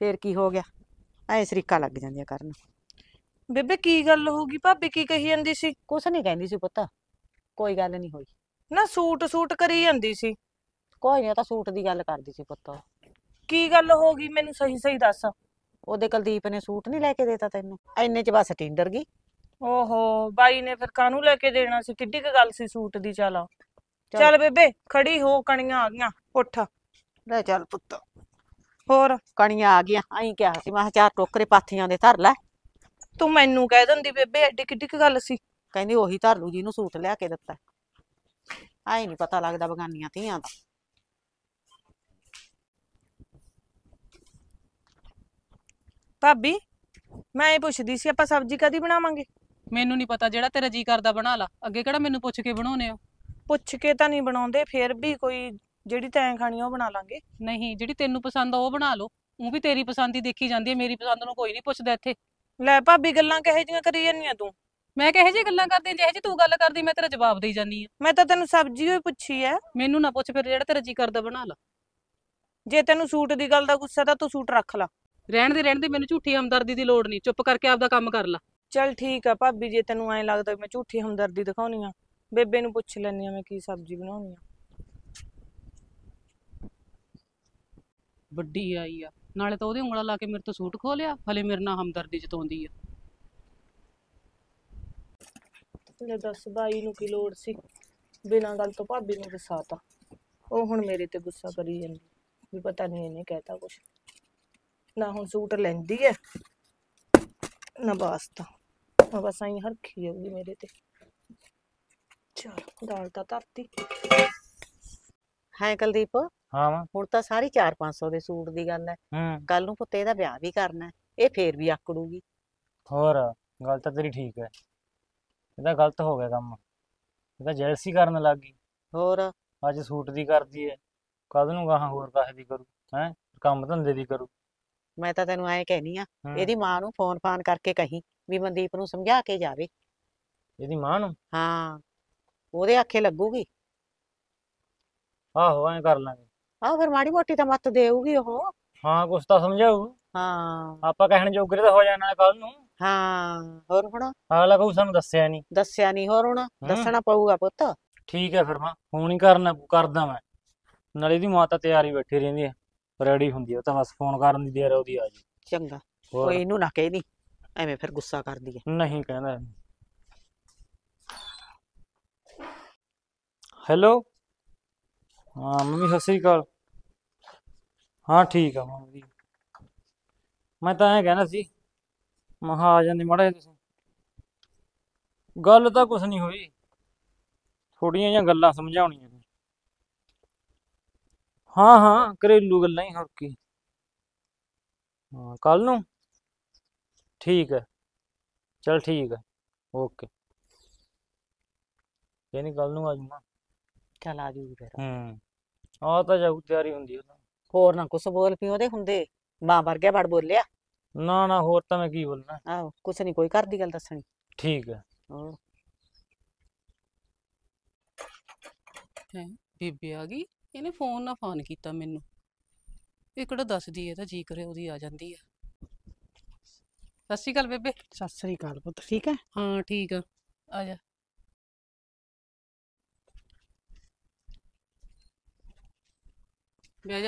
ਫੇਰ ਕੀ ਹੋ ਗਿਆ, ਐ ਸਰੀਕਾ ਲੱਗ ਜਾਂਦੀਆਂ ਕਰਨ। ਬੇਬੇ ਕੀ ਗੱਲ ਹੋ ਗਈ? ਭਾਬੀ ਕੀ ਕਹੀ ਜਾਂਦੀ ਸੀ? ਕੁਛ ਨਹੀਂ ਕਹਿੰਦੀ ਸੀ ਪੁੱਤ, ਕੋਈ ਗੱਲ ਨਹੀਂ ਹੋਈ। ਨਾ ਸੂਟ ਸੂਟ ਕਰੀ ਜਾਂਦੀ ਸੀ। ਕੋਈ ਨਹੀਂ, ਤਾਂ ਸੂਟ ਦੀ ਗੱਲ ਕਰਦੀ ਸੀ ਪੁੱਤ। ਕੀ ਗੱਲ ਹੋ ਗਈ ਮੈਨੂੰ ਸਹੀ ਸਹੀ ਦੱਸ। ਉਹਦੇ ਕੁਲਦੀਪ ਨੇ ਸੂਟ ਨਹੀਂ ਲੈ ਕੇ ਦੇਤਾ ਤੈਨੂੰ, ਐਨੇ ਚ ਬਸ ਟਿੰਡਰ ਗਈ। ਓਹੋ, ਬਾਈ ਨੇ ਫਿਰ ਕਾਹਨੂੰ ਲੈ ਕੇ ਦੇਣਾ ਸੀ? ਕਿੱਡੀ ਕੁ ਗੱਲ ਸੀ ਸੂਟ ਦੀ? ਚੱਲ ਚੱਲ ਬੇਬੇ ਖੜੀ ਹੋ, ਕਣੀਆਂ ਆ ਗਈਆਂ, ਉੱਠ। ਲੈ ਚੱਲ ਪੁੱਤ, ਹੋਰ ਕਣੀਆਂ ਆ ਗਈਆਂ। ਐਂ ਕਿਹਾ ਸੀ ਮੈਂ ਕਿਹਾ ਚਾਰ ਟੋਕਰੇ ਪਾਥੀਆਂ ਦੇ ਧਰ ਲੈ। ਤੂੰ ਮੈਨੂੰ ਕਹਿ ਦਿੰਦੀ ਬੇਬੇ, ਐਡੀ ਕਿੱਡੀ ਕੁ ਗੱਲ ਸੀ? ਕਹਿੰਦੀ ਉਹੀ ਧਰ ਲੂ ਜਿਹਨੂੰ ਸੂਟ ਲਿਆ ਕੇ ਦਿੱਤਾ। ਐ ਨਹੀਂ ਪਤਾ ਲੱਗਦਾ ਬਗਾਨੀਆਂ ਧੀਆਂ ਦਾ। ਭਾਬੀ ਮੈਂ ਇਹ ਪੁੱਛਦੀ ਸੀ, ਆਪਾਂ ਸਬਜ਼ੀ ਕਦੀ ਬਣਾਵਾਂਗੇ? ਮੈਨੂੰ ਨਹੀਂ ਪਤਾ, ਜਿਹੜਾ ਤੇਰਾ ਜੀ ਕਰਦਾ ਬਣਾ ਲਾ। ਅੱਗੇ ਕਿਹੜਾ ਮੈਨੂੰ ਪੁੱਛ ਕੇ ਬਣਾਉਨੇ ਹੋ? ਪੁੱਛ ਕੇ ਤਾਂ ਨਹੀਂ ਬਣਾਉਂਦੇ, ਫੇਰ ਵੀ ਕੋਈ ਜਿਹੜੀ ਤੈਂ ਖਾਣੀ ਆ ਉਹ ਬਣਾ ਲਾਂਗੇ। ਨਹੀਂ, ਜਿਹੜੀ ਤੈਨੂੰ ਪਸੰਦ ਆ ਉਹ ਬਣਾ ਲਓ। ਉਹ ਵੀ ਤੇਰੀ ਪਸੰਦ ਹੀ ਦੇਖੀ ਜਾਂਦੀ ਹੈ, ਮੇਰੀ ਪਸੰਦ ਨੂੰ ਕੋਈ ਨਹੀਂ ਪੁੱਛਦਾ ਇੱਥੇ। ਲੈ ਭਾਬੀ, ਗੱਲਾਂ ਕਿਹੋ ਜਿਹੀਆਂ ਕਰੀ ਜਾਂਦੀਆਂ ਤੂੰ? ਮੈਂ ਕਿਹੋ ਜਿਹੀ ਗੱਲਾਂ ਕਰਦੀ ਹਾਂ? ਜਿਹੋ ਜਿਹੀ ਤੂੰ ਗੱਲ ਕਰਦੀ ਮੈਂ ਤੇਰਾ ਜਵਾਬ ਦੇਈ ਜਾਂਦੀ ਆ। ਮੈਂ ਤਾਂ ਤੈਨੂੰ ਸਬਜ਼ੀ ਹੋਈ ਪੁੱਛੀ ਐ। ਮੈਨੂੰ ਨਾ ਪੁੱਛ, ਫਿਰ ਜਿਹੜਾ ਤੇਰਾ ਜੀ ਕਰਦਾ ਬਣਾ ਲਾ। ਜੇ ਤੈਨੂੰ ਸੂਟ ਦੀ ਗੱਲ ਦਾ ਗੁੱਸਾ ਤਾਂ ਤੂੰ ਸੂਟ ਰੱਖ ਲਾ। ਰਹਿਣ ਦੇ ਰਹਿਣ ਦੇ, ਮੈਨੂੰ ਝੂਠੀ ਹਮਦਰਦੀ ਦੀ ਲੋੜ ਨਹੀਂ। ਚੁੱਪ ਕਰਕੇ ਆਪਦਾ ਕੰਮ ਕਰ ਲਾ। ਚੱਲ ਠੀਕ ਆ ਭਾਬੀ, ਜੇ ਤੈਨੂੰ ਐਂ ਲੱਗਦਾ ਮੈਂ ਝੂਠੀ ਹਮਦਰਦੀ ਦਿਖਾਉਣੀ ਆ, ਬੇਬੇ ਨੂੰ ਪੁੱਛ ਲੈਣੀ ਆ ਮੈਂ ਕੀ ਸਬਜ਼ੀ ਬਣਾਉਣੀ ਆ। ਵੱਡੀ ਆਈ ਆ, ਨਾਲੇ ਤਾਂ ਉਹਦੇ ਉਂਗਲਾਂ ਲਾ ਕੇ ਮੇਰੇ ਤੋਂ ਸੂਟ ਖੋ ਲਿਆ, ਹਲੇ ਮੇਰੇ ਨਾਲ ਹਮਦਰਦੀ ਜਤਾਉਂਦੀ ਆ। ਲੈ ਦੱਸ, ਬਾਈ ਨੂੰ ਕੀ ਲੋੜ ਸੀ ਬਿਨਾਂ ਗੱਲ ਤੋਂ ਭਾਬੀ ਨੂੰ ਗੁੱਸਾਤਾ? ਉਹ ਹੁਣ ਮੇਰੇ ਤੇ ਗੁੱਸਾ ਕਰੀ ਜਾਂਦੀ ਵੀ ਪਤਾ ਨਹੀਂ ਇਹਨੇ ਕਹਿਤਾ ਕੁਛ। ਨਾ ਹੁਣ ਸੂਟ ਲੈਂਦੀ ਐ ਨਾ ਵਾਸਤਾ, ਮੈਂ ਬਸ ਆਈ ਹਰਖੀ ਜਾਊਗੀ ਮੇਰੇ ਤੇ। ਚਲ ਦਾਲ ਤਾਂ ਧਰਤੀ। ਹੈ ਕੁਲਦੀਪ, ਹਾਂ ਮਾਂ। ਹੁਣ ਤਾਂ ਸਾਰੀ ਚਾਰ ਪੰਜ ਸੌ ਦੇ ਸੂਟ ਦੀ ਗੱਲ ਹੈ। ਹੂੰ, ਕੱਲ ਨੂੰ ਪੁੱਤੇ ਦਾ ਵਿਆਹ ਵੀ ਕਰਨਾ ਹੈ, ਇਹ ਫੇਰ ਵੀ ਆਕੜੂਗੀ। ਹੋਰ ਗੱਲ ਤਾਂ ਤੇਰੀ ਠੀਕ ਹੈ। ਇਹਦਾ ਗਲਤ ਹੋ ਗਿਆ ਕੰਮ। ਇਹ ਤਾਂ ਜੈਲਸੀ ਕਰਨ ਲੱਗ ਗਈ। ਹੋਰ ਅੱਜ ਸੂਟ ਦੀ ਕਰਦੀ ਹੈ, ਕੱਲ ਨੂੰ ਗਾਹਾਂ ਹੋਰ ਕਾਹੇ ਦੀ ਕਰੂ? ਹੈ ਕੰਮ ਧੰਦੇ ਦੀ ਕਰੂ। ਮੈਂ ਤਾਂ ਤੈਨੂੰ ਐਂ ਕਹਿਨੀ ਆ, ਹੂੰ, ਇਹਦੀ ਮਾਂ ਨੂੰ ਫੋਨ ਫਾਨ ਕਰਕੇ ਕਹੀਂ ਵੀ ਮਨਦੀਪ ਨੂੰ ਸਮਝਾ ਕੇ ਜਾਵੇ। ਇਹਦੀ ਮਾਂ ਨੂੰ? ਹਾਂ, ਉਹਦੇ ਆਖੇ ਲੱਗੂਗੀ। ਆਹੋ, ਐਂ ਕਰ ਲਾਂਗੇ। ਆਹ ਫਿਰ ਮਾੜੀ ਮੋਟੀ ਤਾਂ ਮੱਤ ਦੇਊਗੀ ਉਹ। ਹਾਂ, ਕੁਛ ਤਾਂ ਸਮਝਾਊ। ਹਾਂ ਆਪਾਂ ਕਹਿਣ ਜੋਗਰੇ ਤਾਂ ਹੋ ਜਾਣਾ ਕੱਲ ਨੂੰ। ਹਾਂ, ਹੋਰ ਹੁਣ ਅਗਲਾ ਕਹੂ ਸਾਨੂੰ ਦੱਸਿਆ ਨਹੀਂ। ਦੱਸਿਆ ਨਹੀਂ, ਹੋਰ ਹੁਣ ਦੱਸਣਾ ਪਊਗਾ ਪੁੱਤ। ਠੀਕ ਹੈ ਫਿਰ ਮਾਂ, ਫੋਨ ਹੀ ਕਰਨਾ ਕਰਦਾ ਮੈਂ। ਨਾਲੇ ਇਹਦੀ ਮਾਂ ਤਾਂ ਤਿਆਰ ਹੀ ਬੈਠੀ ਰਹਿੰਦੀ ਹੈ, ਰੈਡੀ ਹੁੰਦੀ ਹੈ, ਉਹ ਤਾਂ ਬਸ ਫੋਨ ਕਰਨ ਦੀ ਦੇਰ ਹੈ ਉਹਦੀ ਆ ਜੀ। ਚੰਗਾ, ਹੋਰ ਕੋਈ ਇਹਨੂੰ ਨਾ ਕਹਿਦੀ, ਐਵੇਂ ਫਿਰ ਗੁੱਸਾ ਕਰਦੀ ਹੈ। ਨਹੀਂ ਕਹਿੰਦਾ। ਹੈਲੋ, ਹਾਂ ਮੰਮੀ ਸਤਿ ਸ੍ਰੀ ਅਕਾਲ। ਹਾਂ ਠੀਕ ਆ ਮੰਮੀ, ਮੈਂ ਤਾਂ ਐਂ ਕਹਿਣਾ ਸੀ, ਮੈਂ ਕਿਹਾ ਆ ਜਾਂਦੇ ਮਾੜਾ ਜਿਹਾ ਤੁਸੀਂ। ਗੱਲ ਤਾਂ ਕੁਛ ਨਹੀਂ ਹੋਈ, ਥੋੜੀਆਂ ਜਿਹੀਆਂ ਗੱਲਾਂ ਸਮਝਾਉਣੀਆਂ ਸੀ। ਹਾਂ ਹਾਂ, ਘਰੇਲੂ ਗੱਲਾਂ ਹੀ, ਹੋਰ ਕੀ। ਹਾਂ ਕੱਲ ਨੂੰ ਠੀਕ ਹੈ, ਚਲ ਠੀਕ ਹੈ, ਓਕੇ। ਇਹ ਨਹੀਂ ਕੱਲ ਨੂੰ ਆ ਜਾਊਗਾ। ਚੱਲ ਆ ਜੂਗੀ ਫਿਰ। ਹੂੰ, ਆ ਤਾਂ ਜਾਊ, ਤਿਆਰੀ ਹੁੰਦੀ ਹੈ। ਹੋਰ ਨਾ ਕੁਛ ਬੋਲ ਪਈ ਉਹਦੇ ਹੁੰਦੇ, ਮਾਂ ਵਰਗਿਆ ਵੜ ਬੋਲਿਆ। ਨਾ ਨਾ, ਹੋਰ ਤਾਂ ਮੈਂ ਕੀ ਬੋਲਣਾ। ਆਹੋ, ਕੁਛ ਨਹੀਂ, ਕੋਈ ਘਰ ਦੀ ਗੱਲ ਦੱਸਣੀ। ਠੀਕ ਹੈ। ਹੋਰ ਹੈ ਬੇਬੇ ਆ ਗਈ, ਇਹਨੇ ਫੋਨ ਨਾ ਫਾਨ ਕੀਤਾ ਮੈਨੂੰ। ਇਹ ਕਿਹੜਾ ਦੱਸਦੀ ਹੈ, ਤਾਂ ਜੀ ਕਰੇ ਉਹਦੀ ਆ ਜਾਂਦੀ ਆ। ਸਤਿ ਸ਼੍ਰੀ ਅਕਾਲ ਬੇਬੇ। ਸਤਿ ਸ੍ਰੀ ਅਕਾਲ ਪੁੱਤ, ਠੀਕ ਹੈ? ਹਾਂ ਠੀਕ ਆ, ਆ ਜਾ। ਬਹਿ ਜਾ।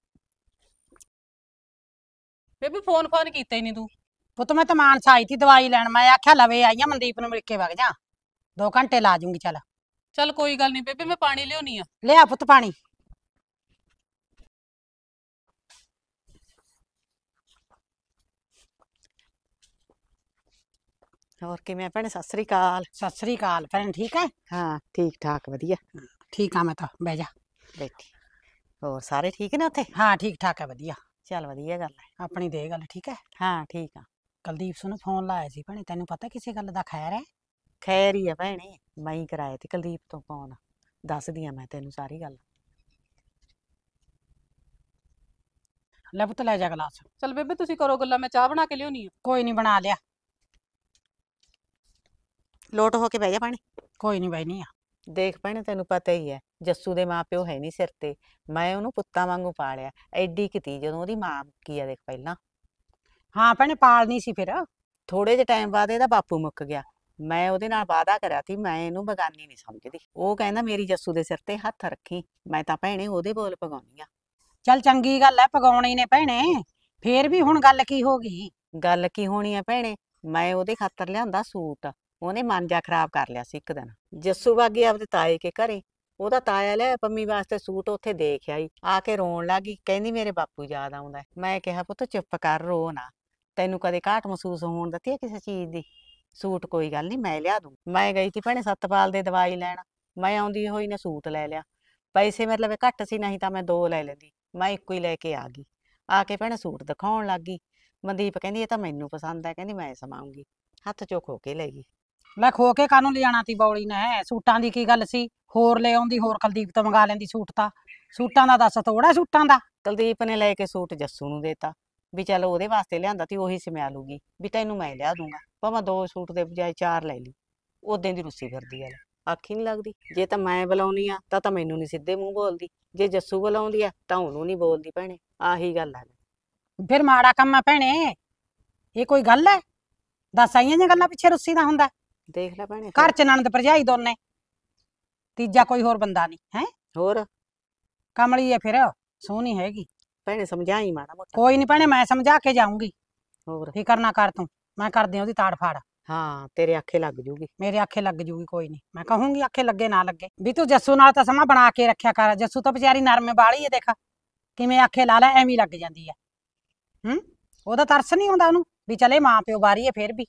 ਬੇਬੇ ਫੋਨ ਫਾਨ ਕੀਤਾ ਹੀ ਨਹੀਂ ਤੂੰ। ਪੁੱਤ ਮੈਂ ਤਾਂ ਮਾਨਸਾ ਆਈ ਸੀ ਦਵਾਈ ਲੈਣ, ਮੈਂ ਆਖਿਆ ਲਵੇ ਆਈ ਆ ਮਨਦੀਪ ਨੂੰ ਮਿਲ ਕੇ ਵਗ ਜਾ, ਦੋ ਘੰਟੇ ਲਾ ਜੂੰਗੀ। ਚੱਲ ਚੱਲ ਕੋਈ ਗੱਲ ਨਹੀਂ ਬੇਬੇ, ਮੈਂ ਪਾਣੀ ਲਿਆਉਣੀ ਆ। ਲਿਆ ਪੁੱਤ ਪਾਣੀ। ਹੋਰ ਕਿਵੇਂ ਭੈਣੇ? ਸਤਿ ਸ੍ਰੀ ਅਕਾਲ। ਸਤਿ ਸ੍ਰੀ ਅਕਾਲ ਭੈਣ, ਠੀਕ ਹੈ? ਹਾਂ ਠੀਕ ਠਾਕ, ਵਧੀਆ। ਠੀਕ ਆ ਮੈਂ ਤਾਂ, ਬਹਿ ਜਾ। ਬੈਠੀ। ਹੋਰ ਸਾਰੇ ਠੀਕ ਨੇ ਉੱਥੇ? ਹਾਂ ਠੀਕ ਠਾਕ ਹੈ, ਵਧੀਆ। ਚੱਲ ਵਧੀਆ ਗੱਲ ਹੈ। ਆਪਣੀ ਦੇ ਗੱਲ ਠੀਕ ਹੈ? ਹਾਂ ਠੀਕ ਆ। ਕੁਲਦੀਪ ਸਿੰਘ ਨੂੰ ਫੋਨ ਲਾਇਆ ਸੀ ਭੈਣੇ, ਤੈਨੂੰ ਪਤਾ ਕਿਸੇ ਗੱਲ ਦਾ ਖੈਰ ਹੈ? ਖੈਰ ਹੀ ਆ ਭੈਣੇ, ਮੈਂ ਹੀ ਕਰਾਇਆ ਤੇ ਕੁਲਦੀਪ ਤੋਂ ਫੋਨ। ਦੱਸਦੀ ਆ ਮੈਂ ਤੈਨੂੰ ਸਾਰੀ ਗੱਲ। ਲੈ ਪੁੱਤ ਲੈ ਜਾ ਗਲਾਸ। ਚੱਲ ਬੇਬੇ ਤੁਸੀਂ ਕਰੋ ਗੱਲਾਂ, ਮੈਂ ਚਾਹ ਬਣਾ ਕੇ ਲਿਆਉਣੀ ਆ। ਕੋਈ ਨਹੀਂ, ਬਣਾ ਲਿਆ। ਲੋਟ ਹੋ ਕੇ ਬਹਿ ਜਾ ਭੈਣੇ। ਕੋਈ ਨਹੀਂ ਬੈਣੀ ਆ। ਦੇਖ ਭੈਣੇ ਤੈਨੂੰ ਪਤਾ ਹੀ ਹੈ ਜੱਸੂ ਦੇ ਮਾਪਿਓ ਹੈ ਨਹੀਂ ਸਿਰ ਤੇ। ਮੈਂ ਉਹਨੂੰ ਪੁੱਤਾਂ ਵਾਂਗੂ ਪਾਲਿਆ। ਐਡੀ ਕਿਤੀ ਜਦੋਂ ਉਹਦੀ ਮਾਂ ਮੁੱਕੀ ਆ ਦੇਖ ਪਹਿਲਾਂ। ਹਾਂ ਭੈਣੇ ਪਾਲਣੀ ਸੀ ਫਿਰ। ਥੋੜੇ ਜਿਹੇ ਟਾਈਮ ਬਾਅਦ ਇਹਦਾ ਬਾਪੂ ਮੁੱਕ ਗਿਆ। ਮੈਂ ਉਹਦੇ ਨਾਲ ਵਾਅਦਾ ਕਰਿਆ ਸੀ ਮੈਂ ਇਹਨੂੰ ਬਗਾਨੀ ਨਹੀਂ ਸਮਝਦੀ। ਉਹ ਕਹਿੰਦਾ ਮੇਰੀ ਜੱਸੂ ਦੇ ਸਿਰ ਤੇ ਹੱਥ ਰੱਖੀ। ਮੈਂ ਤਾਂ ਭੈਣੇ ਉਹਦੇ ਬੋਲ ਪਗਾਉਣੀ ਆ। ਚੱਲ ਚੰਗੀ ਗੱਲ ਐ ਪਗਾਉਣੀ ਨੇ ਭੈਣੇ। ਫੇਰ ਵੀ ਹੁਣ ਗੱਲ ਕੀ ਹੋ ਗਈ? ਗੱਲ ਕੀ ਹੋਣੀ ਆ ਭੈਣੇ, ਮੈਂ ਉਹਦੇ ਖਾਤਰ ਲਿਆਂਦਾ ਸੂਟ। ਉਹਨੇ ਮਨ ਜਾ ਖਰਾਬ ਕਰ ਲਿਆ ਸੀ ਇੱਕ ਦਿਨ। ਜੱਸੂ ਵਾਗੀ ਆਪਦੇ ਤਾਏ ਕੇ ਘਰੇ। ਉਹਦਾ ਤਾਇਆ ਲਿਆ ਪੰਮੀ ਵਾਸਤੇ ਸੂਟ, ਉੱਥੇ ਦੇਖ ਆਈ, ਆ ਕੇ ਰੋਣ ਲੱਗੀ। ਕਹਿੰਦੀ ਮੇਰੇ ਬਾਪੂ ਯਾਦ ਆਉਂਦਾ। ਮੈਂ ਕਿਹਾ ਪੁੱਤ ਚੁੱਪ ਕਰ, ਰੋ ਨਾ। ਤੈਨੂੰ ਕਦੇ ਘਾਟ ਮਹਿਸੂਸ ਹੋਣ ਦਿੱਤੀ ਹੈ ਕਿਸੇ ਚੀਜ਼ ਦੀ? ਸੂਟ ਕੋਈ ਗੱਲ ਨਹੀਂ ਮੈਂ ਲਿਆ ਦੂੰ। ਮੈਂ ਗਈ ਸੀ ਭੈਣੇ ਸਤਪਾਲ ਦੇ ਦਵਾਈ ਲੈਣ। ਮੈਂ ਆਉਂਦੀ ਹੋਈ ਨੇ ਸੂਟ ਲੈ ਲਿਆ। ਪੈਸੇ ਮਤਲਬ ਘੱਟ ਸੀ, ਨਹੀਂ ਤਾਂ ਮੈਂ ਦੋ ਲੈ ਲੈਂਦੀ। ਮੈਂ ਇੱਕੋ ਹੀ ਲੈ ਕੇ ਆ ਗਈ। ਆ ਕੇ ਭੈਣੇ ਸੂਟ ਦਿਖਾਉਣ ਲੱਗ ਗਈ। ਮਨਦੀਪ ਕਹਿੰਦੀ ਇਹ ਤਾਂ ਮੈਨੂੰ ਪਸੰਦ ਹੈ, ਕਹਿੰਦੀ ਮੈਂ ਸਮਾਉਂਗੀ। ਹੱਥ ਚੋਂ ਖੋ ਕੇ ਲੈ ਗਈ। ਲੈ ਖੋ ਕੇ ਕਾਹਨੂੰ ਲਿਜਾਣਾ ਤੀ ਬੌਲੀ ਨੇ? ਸੂਟਾਂ ਦੀ ਕੀ ਗੱਲ ਸੀ? ਹੋਰ ਲੈ ਆਉਂਦੀ, ਹੋਰ ਕੁਲਦੀਪ ਤੋਂ ਮੰਗਾ ਲੈਂਦੀ ਸੂਟ। ਤਾਂ ਸੂਟਾਂ ਦਾ ਦੱਸ ਤੋੜਾ ਸੂਟਾਂ ਦਾ। ਕੁਲਦੀਪ ਨੇ ਲੈ ਕੇ ਸੂਟ ਜੱਸੂ ਨੂੰ ਦੇਤਾ ਵੀ ਚੱਲ ਉਹਦੇ ਵਾਸਤੇ ਲਿਆਂਦਾ ਤੀ ਉਹੀ ਸਮਿਆ ਲੂਗੀ, ਵੀ ਤੈਨੂੰ ਮੈਂ ਲਿਆ ਦੂੰਗਾ। ਭਾਵੇਂ ਦੋ ਸੂਟ ਦੇ ਬਜਾਏ ਚਾਰ ਲੈ ਲਈ। ਉਦੋਂ ਦੀ ਰੁੱਸੀ ਫਿਰਦੀ ਆ। ਆਖੀ ਨੀ ਲੱਗਦੀ। ਜੇ ਤਾਂ ਮੈਂ ਬੁਲਾਉਣੀ ਆ ਤਾਂ ਤਾਂ ਮੈਨੂੰ ਨੀ ਸਿੱਧੇ ਮੂੰਹ ਬੋਲਦੀ। ਜੇ ਜੱਸੂ ਬੁਲਾਉਂਦੀ ਆ ਤਾਂ ਉਹਨੂੰ ਨੀ ਬੋਲਦੀ ਭੈਣੇ। ਆਹੀ ਗੱਲ ਆ। ਫਿਰ ਮਾੜਾ ਕੰਮ ਆ ਭੈਣੇ। ਇਹ ਕੋਈ ਗੱਲ ਹੈ? ਦੱਸ ਆਈਆਂ ਜਿਹੀਆਂ ਗੱਲਾਂ ਪਿੱਛੇ ਰੁੱਸੀ ਦਾ ਹੁੰਦਾ। ਦੇਖ ਲੈ ਭੈਣੇ ਘਰ ਚ ਨਣਦ ਭਰਜਾਈ ਦੋਨੇ, ਤੀਜਾ ਕੋਈ ਹੋਰ ਬੰਦਾ ਨਹੀਂ ਹੈ। ਹੋਰ ਕਮਲੀ ਹੈ ਫਿਰ, ਸੋਹਣੀ ਹੈਗੀ। ਭੈਣੇ ਸਮਝਾਈ ਮਾੜਾ ਮੋਟਾ। ਕੋਈ ਨਹੀਂ ਭੈਣੇ ਮੈਂ ਸਮਝਾ ਕੇ ਜਾਊਂਗੀ। ਹੋਰ ਫਿਕਰ ਨਾ ਕਰ ਤੂੰ, ਮੈਂ ਕਰਦੀ ਹਾਂ ਉਹਦੀ ਤਾੜ ਫਾੜ। ਹਾਂ ਤੇਰੇ ਆਖੇ ਲੱਗ ਜੂਗੀ। ਮੇਰੇ ਆਖੇ ਲੱਗ ਜੂਗੀ, ਕੋਈ ਨਹੀਂ ਮੈਂ ਕਹੂੰਗੀ। ਆਖੇ ਲੱਗੇ ਨਾ ਲੱਗੇ ਵੀ ਤੂੰ ਜੱਸੂ ਨਾਲ ਤਾਂ ਸਮਾਂ ਬਣਾ ਕੇ ਰੱਖਿਆ ਕਰ। ਜੱਸੂ ਤਾਂ ਵਿਚਾਰੀ ਨਰਮ ਬਾਲੀ ਹੈ, ਦੇਖ ਕਿਵੇਂ ਆਖੇ ਲਾ ਲੈ ਐਵੇਂ ਲੱਗ ਜਾਂਦੀ ਹੈ। ਹੂੰ ਉਹਦਾ ਤਰਸ ਨਹੀਂ ਆਉਂਦਾ ਉਹਨੂੰ ਵੀ ਚਲੇ ਮਾਂ ਪਿਓ ਬਾਰੀ ਹੈ। ਫੇਰ ਵੀ